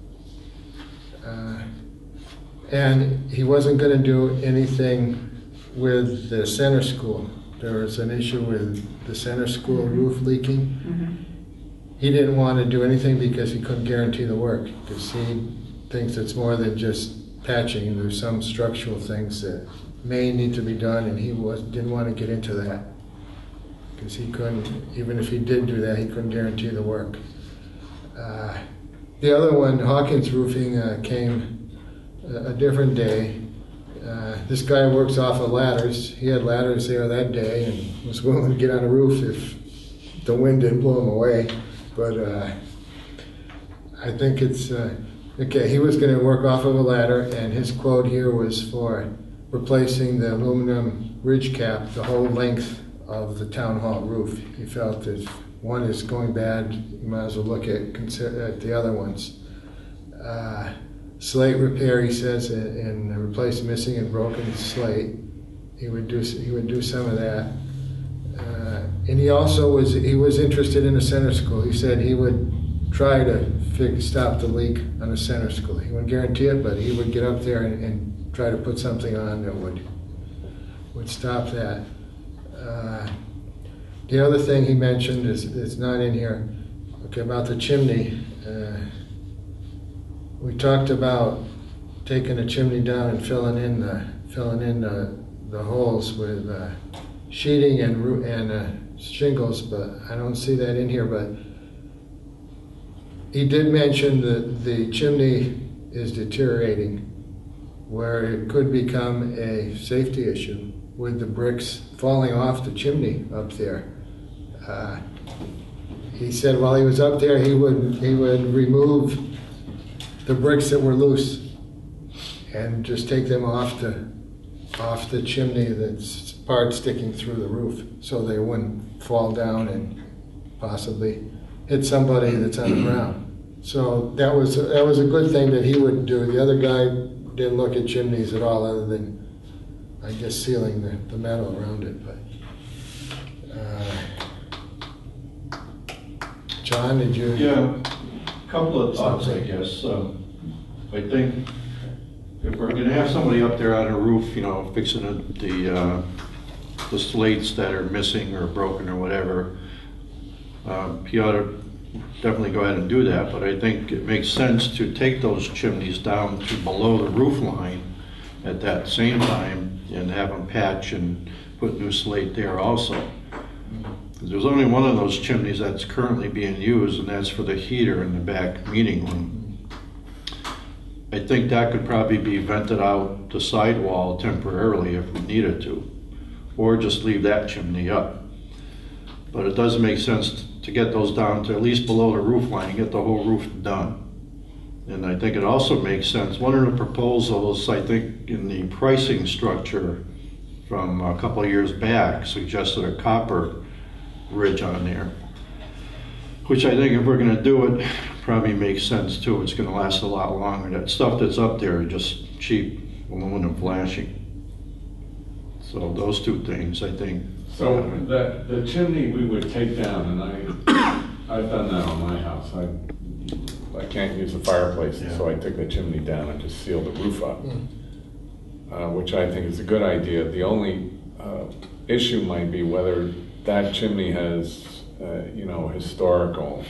Uh, and he wasn't going to do anything with the center school. There was an issue with the center school roof leaking. Mm-hmm. He didn't want to do anything because he couldn't guarantee the work, because he thinks it's more than just patching. There's some structural things that may need to be done, and he was, didn't want to get into that. Because he couldn't, even if he did do that, he couldn't guarantee the work. Uh, the other one, Hawkins Roofing, uh, came a, a different day. Uh, this guy works off of ladders. He had ladders there that day and was willing to get on the roof if the wind didn't blow him away. But uh, I think it's, uh, okay, he was going to work off of a ladder, and his quote here was for replacing the aluminum ridge cap the whole length of the town hall roof. He felt that if one is going bad, you might as well look at, consider, at the other ones. Uh, slate repair, he says, and, and replace missing and broken slate. He would do he would do some of that. Uh, and he also was he was interested in a center school. He said he would try to fix, stop the leak on a center school. He wouldn't guarantee it, but he would get up there and, and try to put something on that would would stop that. Uh, the other thing he mentioned is it's not in here. Okay, about the chimney. Uh, we talked about taking the chimney down and filling in the filling in the, the holes with uh, sheeting and roo- and uh, shingles, but I don't see that in here. But he did mention that the chimney is deteriorating, where it could become a safety issue with the bricks falling off the chimney up there. Uh, he said while he was up there, he would he would remove the bricks that were loose and just take them off the off the chimney that's part sticking through the roof, so they wouldn't fall down and possibly hit somebody that's on the ground. So that was that was a good thing that he would do. The other guy didn't look at chimneys at all, other than I guess sealing the, the metal around it. But uh, John, did you? Yeah, a couple of thoughts, I guess. Um, I think if we're going to have somebody up there on a roof, you know, fixing the the, uh, the slates that are missing or broken or whatever, um, he ought to definitely go ahead and do that. But I think it makes sense to take those chimneys down to below the roof line at that same time and have them patch and put new slate there also. There's only one of those chimneys that's currently being used, and that's for the heater in the back meeting room. I think that could probably be vented out the sidewall temporarily if we needed to, or just leave that chimney up. But it does make sense to get those down to at least below the roof line and get the whole roof done. And I think it also makes sense. One of the proposals, I think, in the pricing structure from a couple of years back suggested a copper ridge on there, which I think if we're going to do it, probably makes sense too. It's going to last a lot longer. That stuff that's up there is just cheap aluminum flashing. So those two things, I think. So that the chimney we would take down, and I, I've done that on my house. I, I can't use the fireplace, Yeah. so I took the chimney down and just sealed the roof up, uh, which I think is a good idea. The only uh, issue might be whether that chimney has, uh, you know, historical.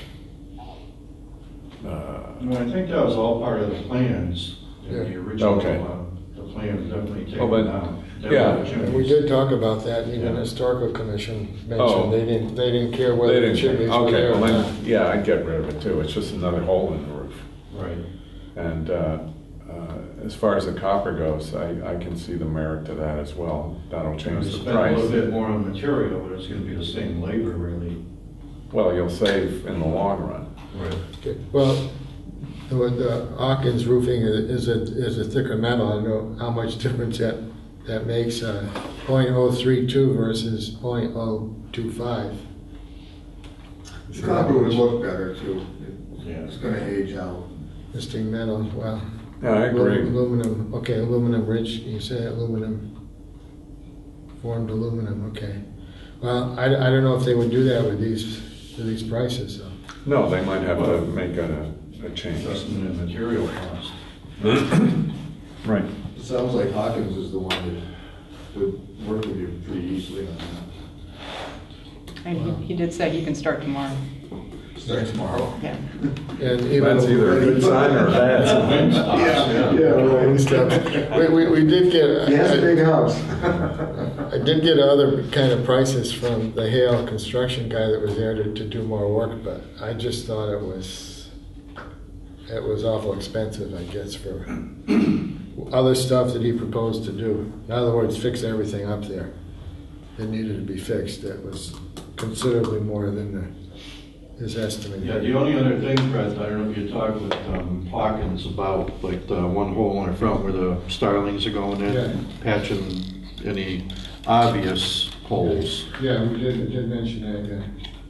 Uh, No, I think that was all part of the plans in Yeah. the original. Okay. Uh, the plans definitely taken Oh, but- down. yeah. And we did talk about that. Even Yeah. the historical commission mentioned Oh. they didn't they didn't care They whether the didn't, chimneys were okay, there or well not. then, yeah, I'd get rid of it too. It's just another hole in the roof. Right. And uh, uh, as far as the copper goes, I, I can see the merit to that as well. That'll You change the spend a little price. bit more on material, but it's going to be the same labor, really. Well, you'll save in the long run. Right. Okay. Well, the, the Hawkins roofing is a is a thicker metal. I don't know how much difference that that makes. Uh, point oh three two versus point oh two five. The copper would look better too. Yeah. It's gonna age out. Listing metal. Well, Yeah, I agree. aluminum. Okay, aluminum rich. You say aluminum formed aluminum. Okay. Well, I, I don't know if they would do that with these with these prices. So. No, they might have to make a, a change. Adjustment in material cost. Right. It sounds like Hawkins is the one that would work with you pretty easily on that. And he, he did say he can start tomorrow. start tomorrow. Yeah. And even That's either a good sign or a bad sign. Yeah, yeah, right. We, stopped. we, we, we did get. He has a big house. I did get other kind of prices from the Hale construction guy that was there to, to do more work, but I just thought it was it was awful expensive, I guess, for other stuff that he proposed to do. In other words, fix everything up there that needed to be fixed. That was considerably more than the, his estimate. Yeah, the only other thing, Fred, I don't know if you talked with um, Hawkins about like the one hole in the front where the starlings are going in, Yeah. patching any obvious holes. Yeah, we did, did mention that, yeah.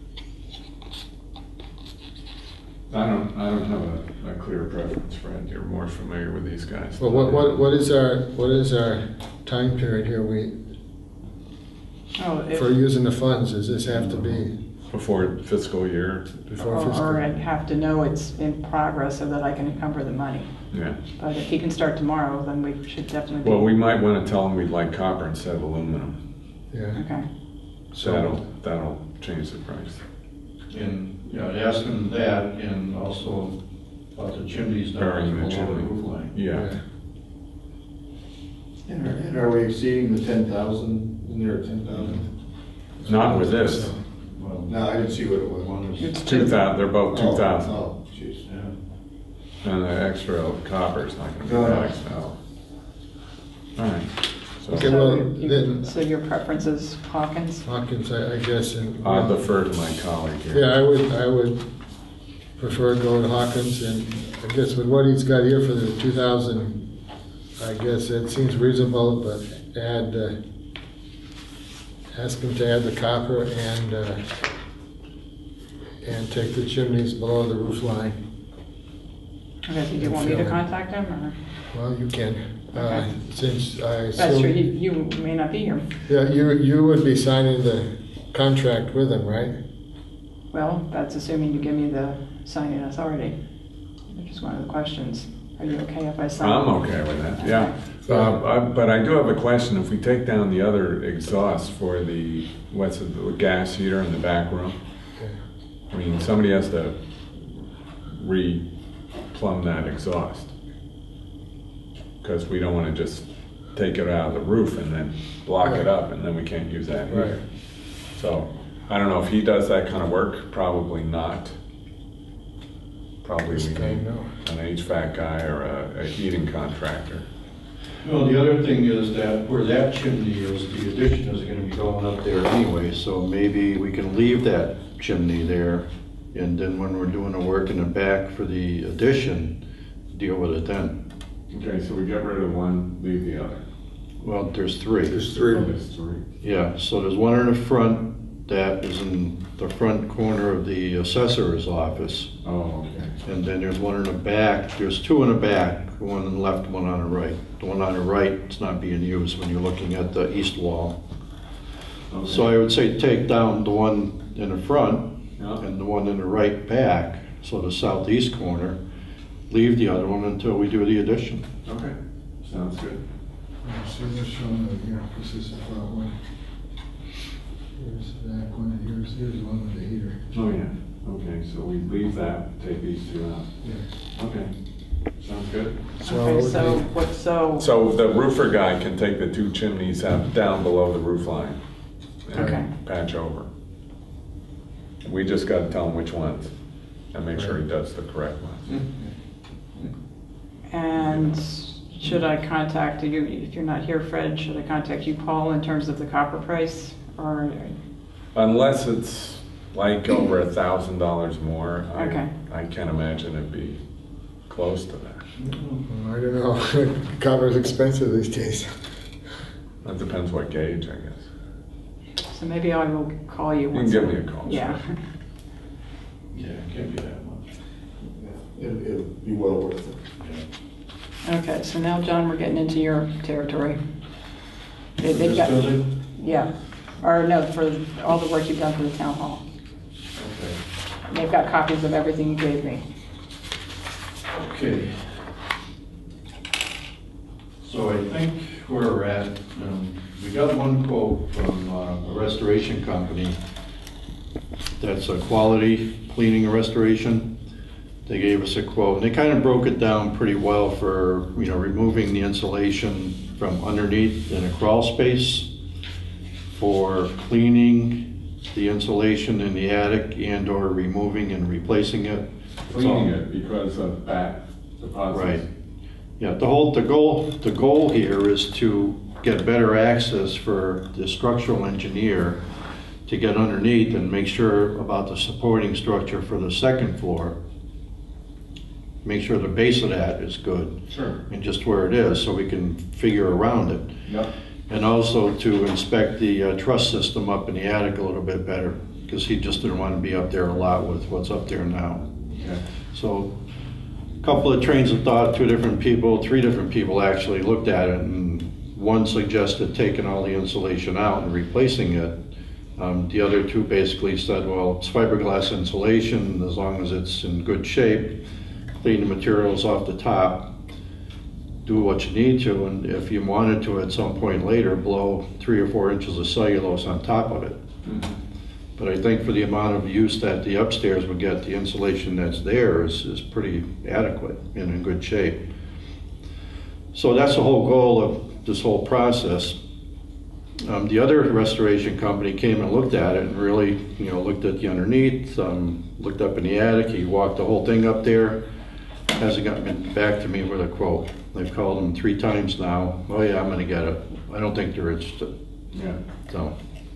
I don't, I don't have a, a clear preference, Fred. You're more familiar with these guys. Well, what, what, what is our, what is our time period here? We, Oh, if- for using the funds, does this have to be Before fiscal year? before Or fiscal? or I'd have to know it's in progress so that I can encumber the money. Yeah. But if he can start tomorrow, then we should definitely be. Well, we might want to tell them we'd like copper instead of aluminum. Yeah. Okay. So that'll, that'll change the price. And, you know, ask them that, and also about the chimneys down Burying the below the chimney. roof line. Yeah. And are, and are we exceeding the ten thousand? Isn't there a ten thousand? Not with this. Well, No, I didn't see what it was. one is, It's Two thousand, they're both two thousand. Oh, jeez. yeah. And the extra copper's not gonna be No, no. taxed out. All right. So Okay, So well, you- then- So your preference is Hawkins? Hawkins, I, I guess, and. I'll defer to my colleague here. Yeah, I would, I would prefer going to Hawkins, and I guess with what he's got here for the two thousand, I guess it seems reasonable, but add, uh, ask him to add the copper and, uh, and take the chimneys below the roof line. Okay, do you want me to contact him, or? Well, you can, uh, Okay. since I assume. That's true, you, you may not be here. Yeah, you, you would be signing the contract with him, right? Well, that's assuming you give me the signing authority, which is one of the questions. Are you okay if I sign? I'm okay with that, yeah. Uh, I- But I do have a question. If we take down the other exhaust for the, what's it, the gas heater in the back room? Okay. I mean, somebody has to re-plumb that exhaust. Because we don't want to just take it out of the roof and then block it up, and then we can't use that heater. Right. So, I don't know if he does that kind of work, probably not. Probably This we guy, need no. an H V A C guy or a, a heating contractor. Well, the other thing is that where that chimney is, the addition is gonna be going up there anyway, so maybe we can leave that chimney there, and then when we're doing the work in the back for the addition, deal with it then. Okay, so we get rid of one, leave the other. Well, there's three. There's three. Oh, there's three. Yeah, so there's one in the front that is in the front corner of the assessor's office. Oh, okay. And then there's one in the back, there's two in the back, one on the left, one on the right. The one on the right is not being used when you're looking at the east wall. Okay. So I would say take down the one in the front Yeah. and the one in the right back, so the southeast corner. Leave the other one until we do the addition. Okay, sounds good. Let's see what's shown over here. This is the front one. Here's the back one, and here's, here's the one with the heater. Oh, yeah, okay, so we leave that, take these two out. Yeah. Okay, sounds good. So it Okay, would so be- what, so, So the roofer guy can take the two chimneys out, down below the roof line. and Okay. Patch over. We just gotta tell him which ones, and make sure he does the correct ones. and should I contact you, if you're not here, Fred, should I contact you, Paul, in terms of the copper price? Or, Unless it's like over a thousand dollars more, Okay. I, I can't imagine it'd be close to that. Well, I don't know. Copper's expensive these days. That depends what gauge, I guess. so maybe I will call you You can once. give I- me a call, Yeah. sure. Yeah, it can't be that much. It'll, it'll be well worth it. Okay, so now, John, we're getting into your territory. They- They've This got, building? yeah, or no, for all the work you've done for the town hall. Okay. They've got copies of everything you gave me. Okay. So I think where we're at, um, we got one quote from uh, a restoration company that's a quality cleaning and restoration. They gave us a quote, and they kind of broke it down pretty well for, you know, removing the insulation from underneath in a crawl space, for cleaning the insulation in the attic and or removing and replacing it. Cleaning it because of back deposits. Right. Yeah, the whole, the goal, the goal here is to get better access for the structural engineer to get underneath and make sure about the supporting structure for the second floor. Make sure the base of that is good. Sure. And just where it is, so we can figure around it. Yep. And also to inspect the uh, truss system up in the attic a little bit better, because he just didn't want to be up there a lot with what's up there now. Okay. So a couple of trains of thought, two different people, three different people actually looked at it, and one suggested taking all the insulation out and replacing it. Um, the other two basically said, well, it's fiberglass insulation, as long as it's in good shape, clean the materials off the top, do what you need to, and if you wanted to at some point later, blow three or four inches of cellulose on top of it. Mm-hmm. But I think for the amount of use that the upstairs would get, the insulation that's there is, is pretty adequate and in good shape. So that's the whole goal of this whole process. Um, the other restoration company came and looked at it and really, you know, looked at the underneath, um, looked up in the attic. He walked the whole thing up there. Hasn't gotten back to me with a quote. They've called him three times now. Oh yeah, I'm going to get it. I don't think they're interested. Yeah. So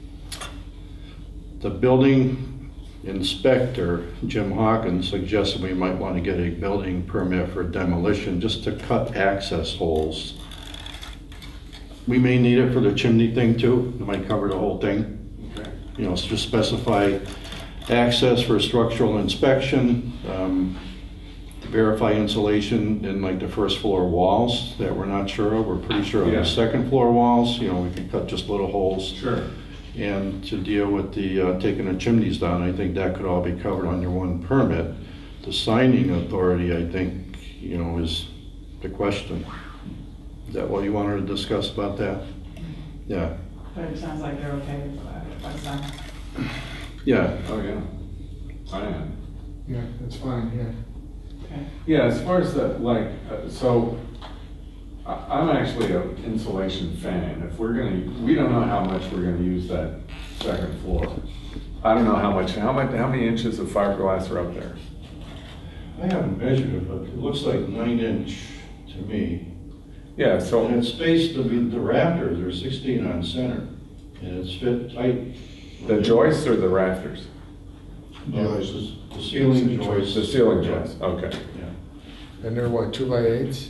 the building inspector, Jim Hawkins, suggested we might want to get a building permit for demolition just to cut access holes. We may need it for the chimney thing too. It might cover the whole thing. Okay. You know, just specify access for structural inspection, um, verify insulation in like the first floor walls that we're not sure of. We're pretty sure on Yeah. the second floor walls, you know, we can cut just little holes. Sure. And to deal with the uh, taking the chimneys down, I think that could all be covered under one permit. The signing authority, I think, you know, is the question. Is that what you wanted to discuss about that? Yeah. But it sounds like they're okay with that, what's that? Yeah. Oh, yeah. I am. Yeah, that's fine, yeah. Okay. Yeah, as far as the, like, uh, so, I- I'm actually an insulation fan. If we're gonna, we don't know how much we're gonna use that second floor. I don't know how much, how much, how many inches of fiberglass are up there? I haven't measured it, but it looks like nine inch to me. Yeah, so. And it's spaced, I mean, the rafters are sixteen on center, and it's fit tight. The joists or the rafters? No, it's just the ceiling joists. The ceiling joists, okay. Yeah. And they're what, two by eights?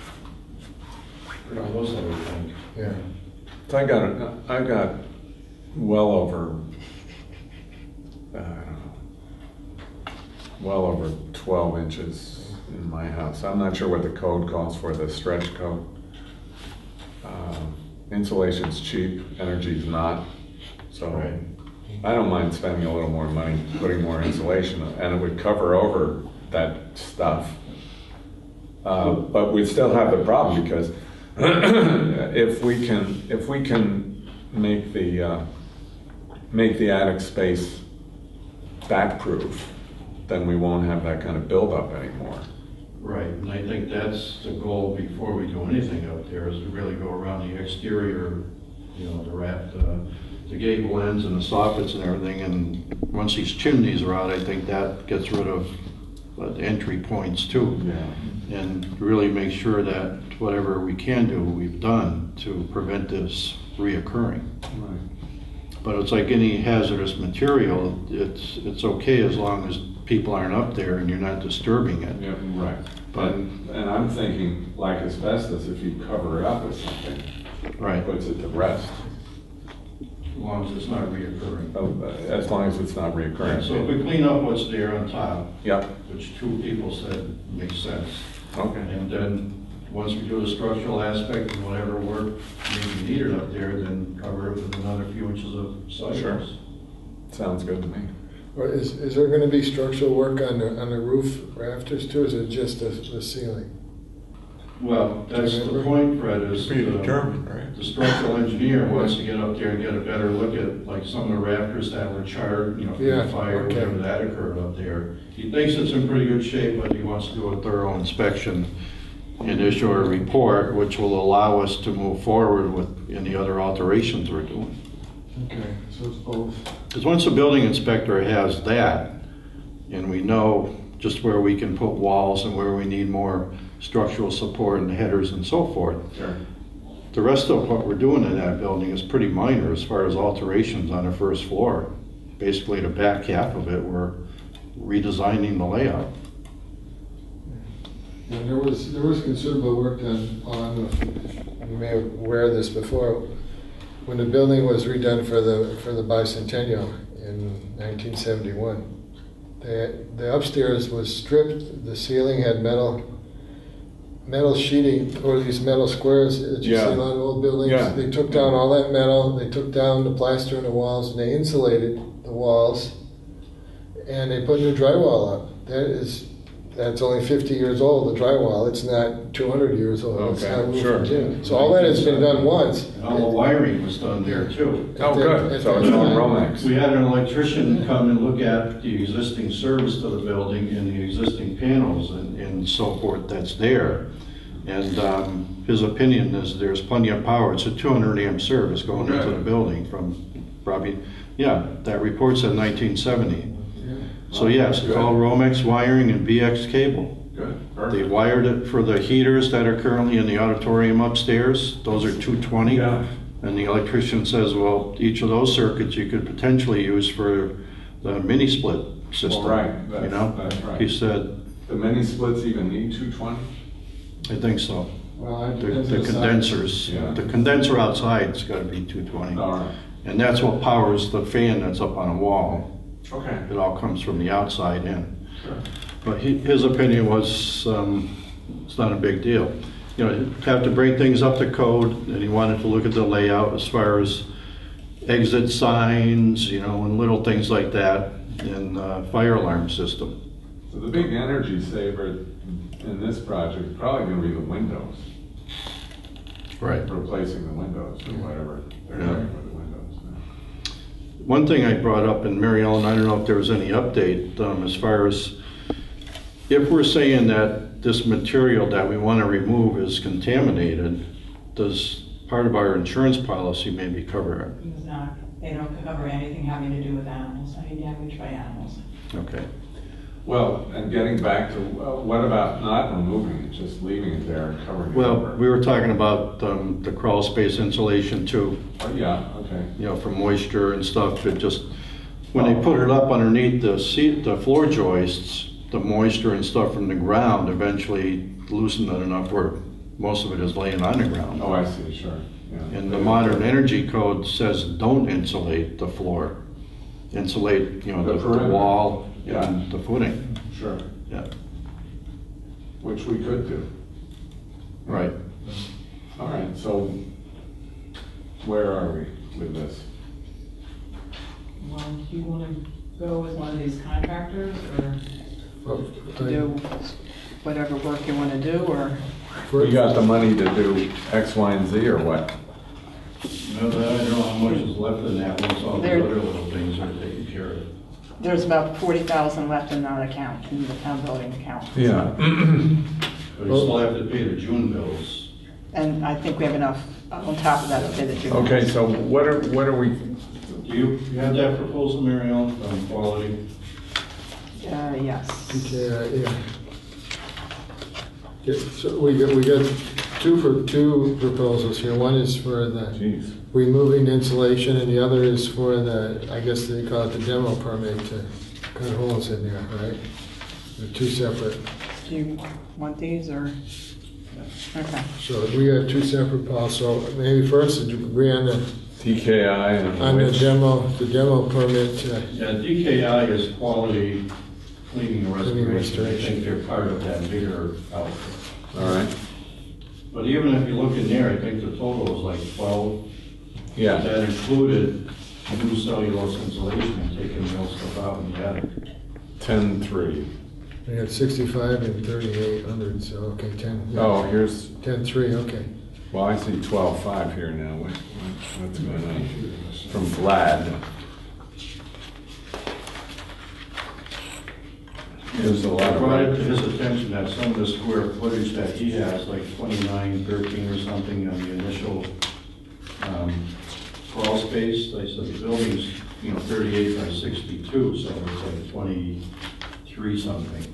No, those I would think. Yeah. So I got, a- I got well over, I don't know, well over twelve inches in my house. I'm not sure what the code calls for, the stretch code. Um, Insulation's cheap, energy's not, so Right. I don't mind spending a little more money, putting more insulation, and it would cover over that stuff. Uh, But we'd still have the problem, because if we can, if we can make the, uh, make the attic space back-proof, then we won't have that kind of buildup anymore. Right, and I think that's the goal before we do anything up there, is to really go around the exterior, you know, the wrap, uh, the gable ends and the soffits and everything, and once these chimneys are out, I think that gets rid of uh, the entry points too. Yeah. And really make sure that whatever we can do, we've done to prevent this reoccurring. Right. But it's like any hazardous material, it's, it's okay as long as people aren't up there and you're not disturbing it. Yeah, right. But- And, and I'm thinking, like asbestos, if you cover it up with something, Right, puts it to rest, as long as it's not reoccurring. uh, as long as it's not reoccurring. So if we clean up what's there on top, Yep, which two people said makes sense, okay. and then once we do the structural aspect and whatever work may be needed up there, then cover it with another few inches of Sure. cellulose. Sounds good to me. Or is, is there gonna be structural work on the, on the roof rafters too, or is it just the, the ceiling? Well, that's the Remember? point, Fred, is Be the, determined, right? the structural engineer wants to get up there and get a better look at, like, some of the rafters that were charred, you know, from Yeah, the fire, okay. whatever that occurred up there. He thinks it's in pretty good shape, but he wants to do a thorough inspection and issue a report, which will allow us to move forward with any other alterations we're doing. Okay, so it's both. Because once the building inspector has that, and we know just where we can put walls and where we need more structural support and headers and so forth, Sure. the rest of what we're doing in that building is pretty minor as far as alterations on the first floor. Basically, the back half of it, we're redesigning the layout. And there was, there was considerable work done on, you may have aware of this before, when the building was redone for the, for the bicentennial in nineteen seventy-one. The, the upstairs was stripped, the ceiling had metal, metal sheeting, or these metal squares that you Yeah. see in a lot of old buildings. Yeah. They took down all that metal, they took down the plaster in the walls, and they insulated the walls, and they put new drywall up. That is, that's only fifty years old, the drywall. It's not two hundred years old. It's Okay, not roofing sure. tin. So all that has been done once. And all the wiring was done there too. Oh, good, so it's all Romex. We had an electrician come and look at the existing service to the building and the existing panels and, and so forth that's there. And um, his opinion is there's plenty of power. It's a two hundred amp service going into the building from probably, yeah, that report said nineteen seventy. So yes, it's all Romex wiring and B X cable. Good, They perfect. wired it for the heaters that are currently in the auditorium upstairs. Those are two twenty. Yeah. And the electrician says, well, each of those circuits you could potentially use for the mini split system. Well, right, You that's, know? that's right. He said, The mini splits even need two twenty? I think so. Well, it The depends the on the size. condensers, Yeah. the condenser outside's gotta be two twenty. All right, And that's what powers the fan that's up on a wall. okay. It all comes from the outside in. Sure. But he, his opinion was, um, it's not a big deal. You know, he'd have to bring things up to code, and he wanted to look at the layout as far as exit signs, you know, and little things like that, and uh, fire alarm system. So the big energy saver in this project is probably gonna be the windows. Right. Replacing the windows or whatever they're Yeah. doing with the windows now. One thing I brought up, and Mary Ellen, I don't know if there was any update, um, as far as if we're saying that this material that we want to remove is contaminated, does part of our insurance policy maybe cover it? It's not, they don't cover anything having to do with animals, any damage by animals. Okay. Well, and getting back to, uh, what about not removing it, just leaving it there and covering it Well, over? we were talking about um, the crawl space insulation too, Oh, yeah, okay. you know, from moisture and stuff. It just, when they put it up underneath the seat, the floor joists, the moisture and stuff from the ground eventually loosened it enough where most of it is laying on the ground. Oh, I see, sure, yeah. And the modern energy code says don't insulate the floor. Insulate, you know, The the, the perimeter. wall Yeah. and the footing. Sure, Yeah, which we could do. right. All right, so where are we with this? Well, do you want to go with one of these contractors or To do whatever work you want to do, or? We got the money to do X, Y, and Z or what? No, I don't know how much is left in that once all the There- other little things are taken care of. There's about forty thousand left in that account, in the town building account. Yeah. But we still have to pay the June bills. And I think we have enough on top of that to pay the June. Okay, so what are, what are we, Do you, you have that proposal, Mary Ellen, on quality? Uh, yes. Yeah, yeah. Yeah, so we got, we got two for, two proposals here. One is for the geez, removing insulation, and the other is for the, I guess they call it the demo permit to cut holes in there, right? They're two separate. Do you want these, or? Okay. So we got two separate policies. So maybe first, did you agree on the, T K I and on the which? demo, the demo permit? uh, Yeah, D K I is quality cleaning and Cleaning restoration. I restoration. think they're part of that bigger outfit. All right, But even if you look in there, I think the total was like twelve. yeah, That included new cellulose insulation and taking the old stuff out in the attic. ten, three. We had sixty-five and thirty-eight hundred, so, okay, ten. yeah. Oh, here's, ten three, okay. well, I see twelve five here now. What- What's going on? From Vlad. There's a lot of Brought it red. to his attention that some of the square footage that he has, like twenty-nine, thirteen or something on the initial um, crawl space, they said the building's, you know, thirty-eight by sixty-two, so it's like twenty-three something.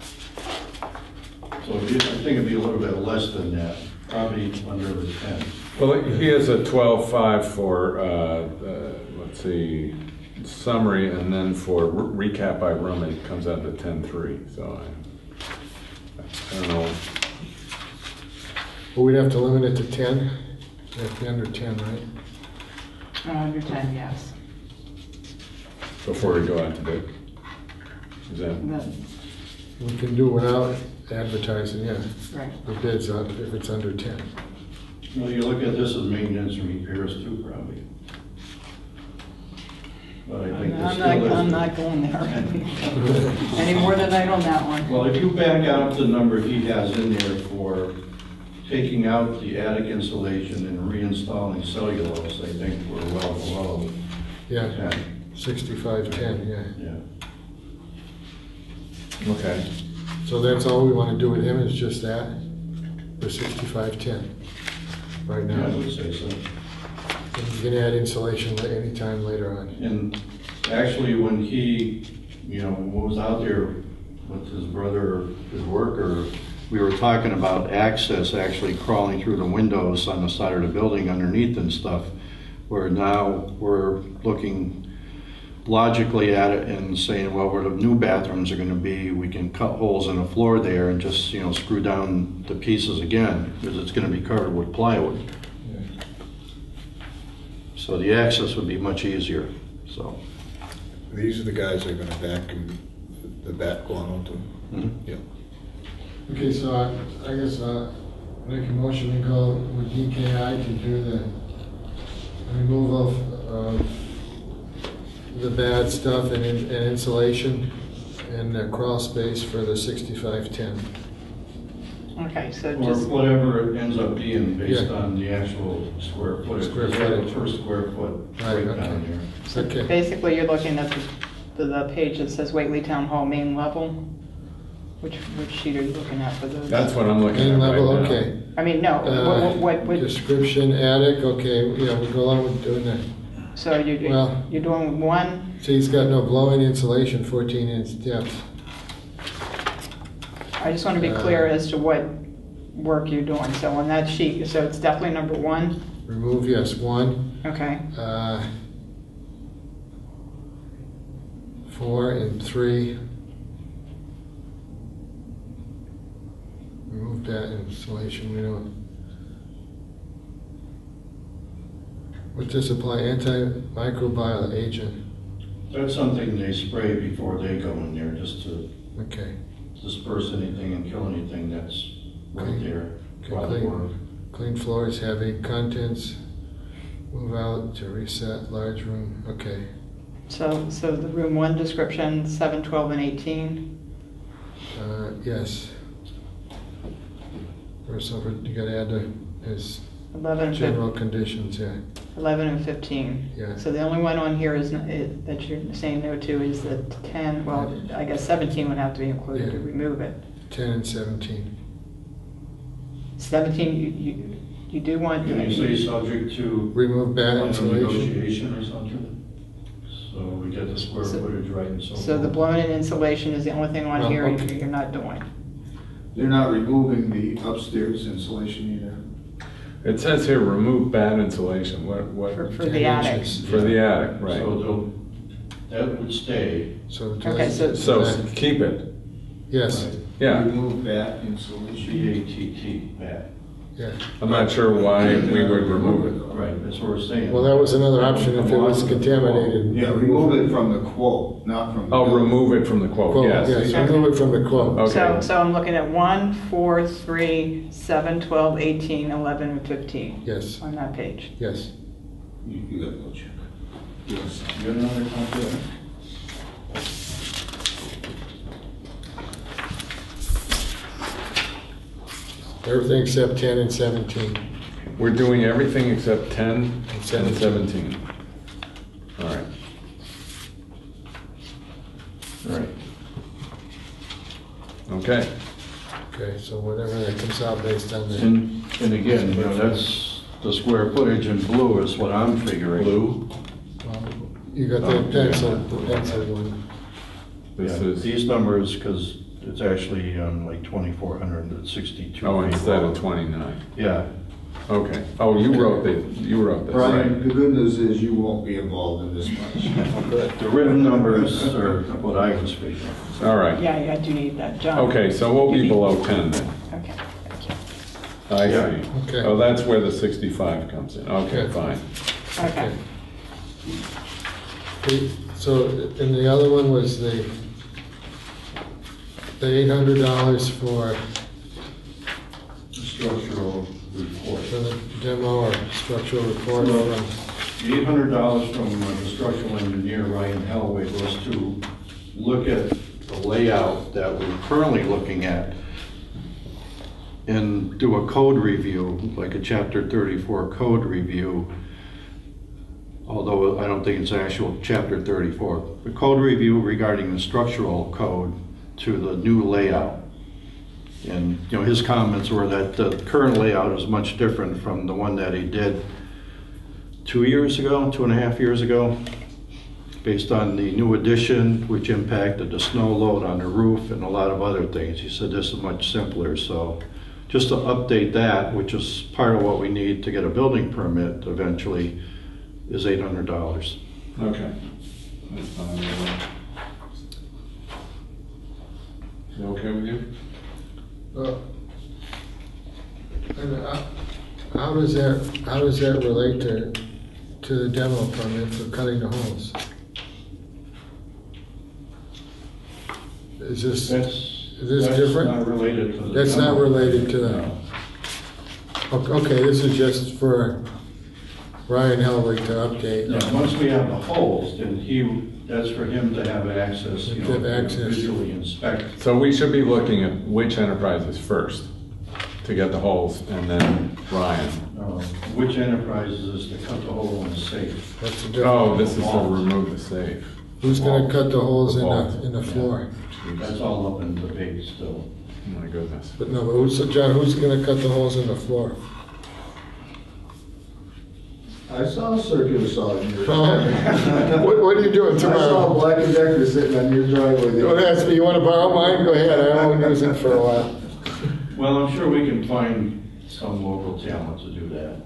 So it'd be- I think it'd be a little bit less than that, probably under the ten. Well, he has a twelve five for, uh, uh, let's see, summary, and then for re- recap by room, it comes out to ten three, so I, I don't know. Well, we'd have to limit it to ten. It'd have to be under ten, right? Uh, Under ten, yes. Before we go out to bid. Is that, The- We can do without advertising, yeah. Right. The bids up if it's under ten. Well, you look at this as maintenance and repairs too, probably. But I think this I'm still not, is- I'm not going there. Any more tonight on that one? Well, if you back out the number he has in there for taking out the attic insulation and reinstalling cellulose, I think we're well below Yeah, ten. sixty-five ten, yeah. Yeah. okay. So that's all we want to do with him is just that? For sixty-five ten, right Yeah, I now. would say so. And you can add insulation la- anytime later on. And actually, when he, you know, was out there with his brother, or his worker, we were talking about access actually crawling through the windows on the side of the building underneath and stuff, where now we're looking logically at it and saying, well, where the new bathrooms are gonna be, we can cut holes in the floor there and just, you know, screw down the pieces again, because it's gonna be covered with plywood. So the access would be much easier, so. These are the guys that are gonna vacuum the back going onto. mhm. Yeah. Okay, so I, I guess, uh, make a motion to go with D K I to do the removal of, of the bad stuff and, in- and insulation and the crawl space for the sixty-five ten. Okay, so Or just, whatever it ends up being based Yeah. on the actual square footage. Square They have a footage. per square foot Right, breakdown okay. here. so Okay. basically you're looking at the, the, the page that says Whately Town Hall main level. Which, which sheet are you looking at for those? That's what I'm looking at Main right level, now. okay. I mean, no, Uh, what, what, what, Description, attic, okay, yeah, we go along with doing that. so you, well- you're doing one, See, he's got no blow-in insulation, fourteen inch depth. I just want to be Uh, clear as to what work you're doing. So on that sheet, so it's definitely number one, Remove, yes, one. okay? Uh, Four and three. Remove that insulation, we don't. What's this apply, antimicrobial agent? That's something they spray before they go in there, just to Okay. disperse anything and kill anything that's right Okay. there. Okay, while they work. clean, clean floors, heavy contents, move out to reset, large room, okay. So, so the room one description, seven, twelve, and eighteen. Uh, yes. First over, you gotta add the, his eleven and general fif- conditions, yeah. eleven and fifteen. Yeah. So the only one on here is, n- is- that you're saying no to is the ten, well, I guess seventeen would have to be included to Yeah. remove it. Ten and seventeen. seventeen, you, you, you do want. Can you say subject to Remove bad final insulation. negotiation or something? So we get the square So- footage right and so forth. So the blown-in insulation is the only thing on Well, here you- okay. you're not doing. They're not removing the upstairs insulation either. It says here, remove bad insulation, what, what? For, for ten the attic. inches. For the attic, right. So they'll- that would stay. So. Okay, so- So keep it, Yes, Right. yeah. Remove that insulation. B A T T, bat. yeah. I'm not sure why we would remove it. Right, that's what we're saying. Well, that was another option if it was contaminated. Yeah, remove it from the quote, not from. the Oh, building. remove it from the quote, Quote, yes. yes, remove it from the quote. Okay. So, so I'm looking at one, four, three, seven, twelve, eighteen, eleven, and fifteen Yes, on that page. yes. You, you gotta go check. Yes. You got another copy of it? Everything except ten and seventeen. We're doing everything except ten And and seventeen. seventeen. All right. All right. Okay. Okay, so whatever that comes out based on the. And, and again, you know, that's, the square footage in blue is what I'm figuring. Blue. You got Oh, the pencil, yeah. the pencil one. This Yeah, is, These numbers, because it's actually um, like twenty-four hundred sixty-two. oh, feet instead long. of twenty-nine. Yeah. Okay. Oh, you wrote the, you wrote this, Brian, right? the good news is you won't be involved in this much. The written numbers are what I was figuring. All right. Yeah, I do need that, John. Okay, so we'll be below ten then. Okay, thank you. I Yeah. see. Okay. Oh, that's where the sixty-five comes in. Okay, Okay. fine. Okay. Okay, so, and the other one was the, the eight hundred dollars for, Structural report. for the demo or structural report from, eight hundred dollars from uh, the structural engineer, Ryan Hellway, was to look at the layout that we're currently looking at and do a code review, like a chapter thirty-four code review, although I don't think it's actual chapter thirty-four. The code review regarding the structural code to the new layout. And, you know, his comments were that the current layout is much different from the one that he did two years ago, two and a half years ago, based on the new addition, which impacted the snow load on the roof and a lot of other things. He said this is much simpler, so just to update that, which is part of what we need to get a building permit eventually, is eight hundred dollars. Okay. That's fine. Is that okay with you? uh, and uh, how does that, how does that relate to, to the demo permit for cutting the holes? Is this, That's, is this that's different? not related to the. That's not demo. related to the, No. okay, this is just for Ryan Hellwig to update. Yeah, once we have the holes, then he, that's for him to have access, you To know, have to access. visually inspect. So we should be looking at which enterprises first to get the holes, and then Ryan. Uh, Which enterprises is to cut the hole in the safe? What's the difference? Oh, this is to remove the safe. Who's gonna cut the holes in vault. the, in the floor? That's all up in debate still. Oh my goodness. But no, but who's, John, who's gonna cut the holes in the floor? I saw a circular saw in your. What, what are you doing I saw tomorrow? Black and Decker sitting on your driveway. Don't ask me, you wanna borrow mine? Go ahead, I won't use it for a while. Well, I'm sure we can find some local talent to do that.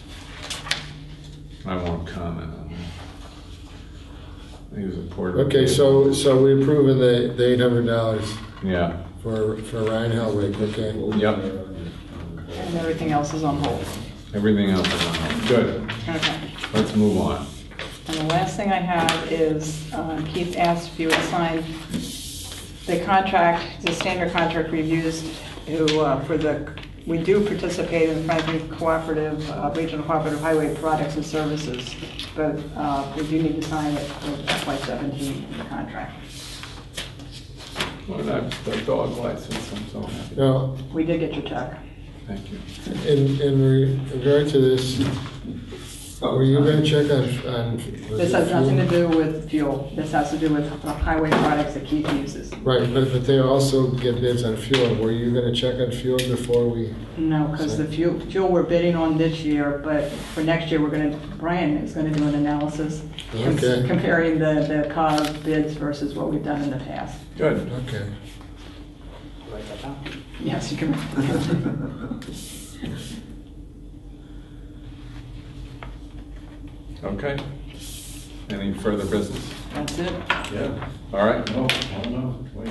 I won't comment on that. He was a porter. Okay, so, so we approving the, the eight hundred dollars Yeah, for, for Ryan Hellwig, okay? yep. And everything else is on hold. Everything else is on hold. Good. Okay. Let's move on. And the last thing I have is uh, Keith asked if you would sign the contract, the standard contract reviews who, uh, for the, we do participate in Franklin Cooperative, uh, Regional Cooperative Highway Products and Services, but uh, we do need to sign it for F Y seventeen in the contract. Well, that's the dog license, I'm so happy. Now, We did get your check. Thank you. in, in re- regard to this, were you gonna check on, on? was This it has nothing to fuel? do with fuel. This has to do with the highway products that Keith uses. Right, but, but they also get bids on fuel. Were you gonna check on fuel before we? No, because the fuel, fuel we're bidding on this year, but for next year, we're gonna, Brian is gonna do an analysis. com- Okay. Comparing the, the C O G bids versus what we've done in the past. Good. Okay. Yes, you can. Okay. Any further business? That's it. Yeah. All right. No, no, no, wait.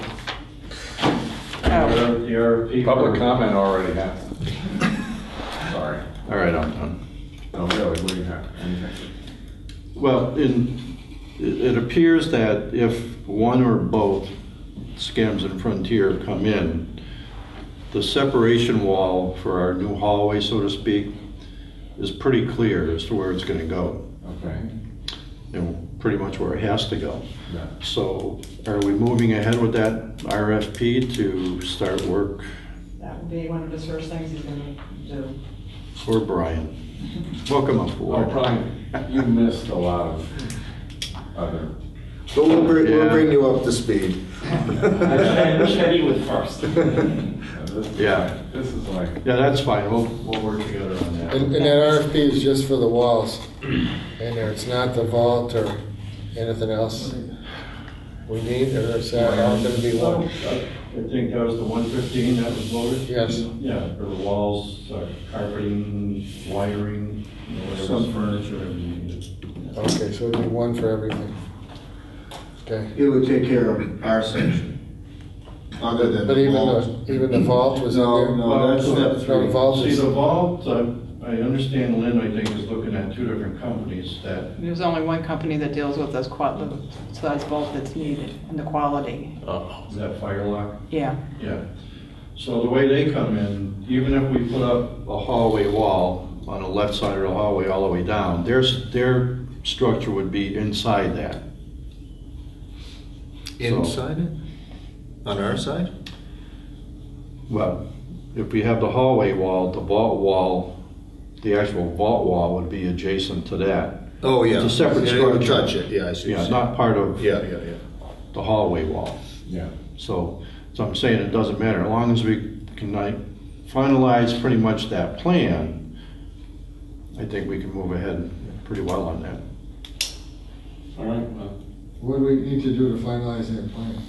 Oh, The R F P. Public comment already happened. Sorry. All right, I'm done. Oh, really? What do you have? Anything? Well, in, it it appears that if one or both Skims and Frontier come in, the separation wall for our new hallway, so to speak, is pretty clear as to where it's going to go, Okay. and pretty much where it has to go. Yeah. So are we moving ahead with that R F P to start work? that That'll be one of his first things he's gonna do. Poor Brian. Welcome aboard. Oh, Brian, you missed a lot of other. But we'll bring, we'll Yeah. bring you up to speed. I wish I knew it first. Yeah. This is like. Yeah, that's fine. We'll, we'll work together on that. And, and that R F P is just for the walls in there. It's not the vault or anything else we need, or is that all gonna be one? I think that was the one fifteen that was voted? Yes. Yeah, for the walls, uh, carpeting, wiring, you know, whatever. Some furniture if you need it. Okay, so it'd be one for everything. Okay. It would take care of our section, other than But the even vault. the, even the vault was in No, there? no, that's step No, the three. vault See, is, the vault, uh, I understand Lynn, I think, is looking at two different companies that, There's only one company that deals with those quad, the size vault that's needed and the quality. is that Firelock? Yeah. Yeah. So the way they come in, even if we put up a hallway wall on the left side of the hallway all the way down, their, their structure would be inside that. Inside it? On our side? Well, if we have the hallway wall, the vault wall, the actual vault wall would be adjacent to that. Oh, yeah. It's a separate Yeah, it would structure. touch it, yeah, I see. what Yeah, you're saying. not part of Yeah, yeah, yeah. the hallway wall. Yeah. So, so I'm saying it doesn't matter, as long as we can like, finalize pretty much that plan, I think we can move ahead pretty well on that. All right, well, what do we need to do to finalize that plan?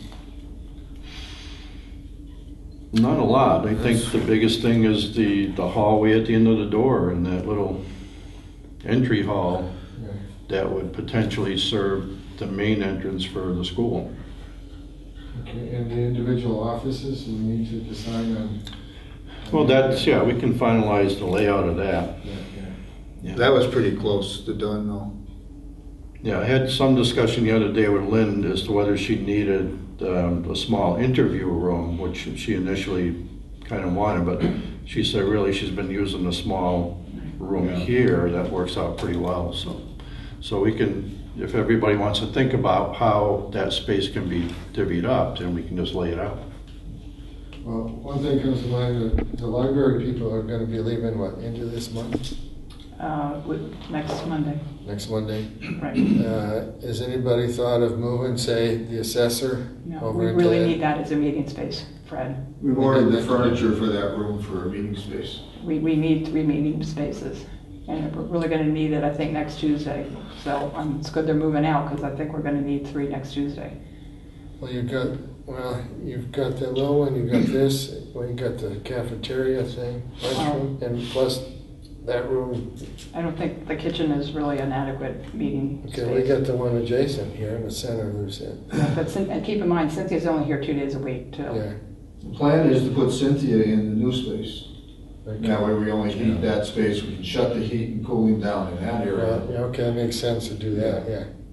Not a lot, I think the biggest thing is the, the hallway at the end of the door and that little entry hall Yeah. that would potentially serve the main entrance for the school. Okay, and the individual offices, we need to decide on. Well, that's, yeah, we can finalize the layout of that. Yeah, yeah. Yeah. That was pretty close to done, though. Yeah, I had some discussion the other day with Lynn as to whether she needed um, a small interview room, which she initially kind of wanted, but she said really she's been using a small room Yeah. here that works out pretty well. So, so we can, if everybody wants to think about how that space can be divvied up, then we can just lay it out. Well, one thing comes to mind, the- the library people are gonna be leaving, what, into this month, Uh, with, next Monday, next Monday? right. Uh, has anybody thought of moving, say, the assessor No, over we into really that? need that as a meeting space, Fred. We've ordered the furniture for that room for a meeting space. We, we need three meeting spaces, and we're really gonna need it, I think, next Tuesday. So, um, it's good they're moving out, because I think we're gonna need three next Tuesday. Well, you've got, well, you've got that little one, you've got this, well, you got the cafeteria thing, lunchroom, and plus that room. I don't think the kitchen is really an adequate meeting space. Okay, we got the one adjacent here in the center, there's it. Yeah, But, Cyn- and keep in mind, Cynthia's only here two days a week, too. Yeah. The plan is to put Cynthia in the new space. Okay. That way we only heat that space, we can shut the heat and cooling down in that area. Well, yeah, okay, that makes sense to do that, yeah.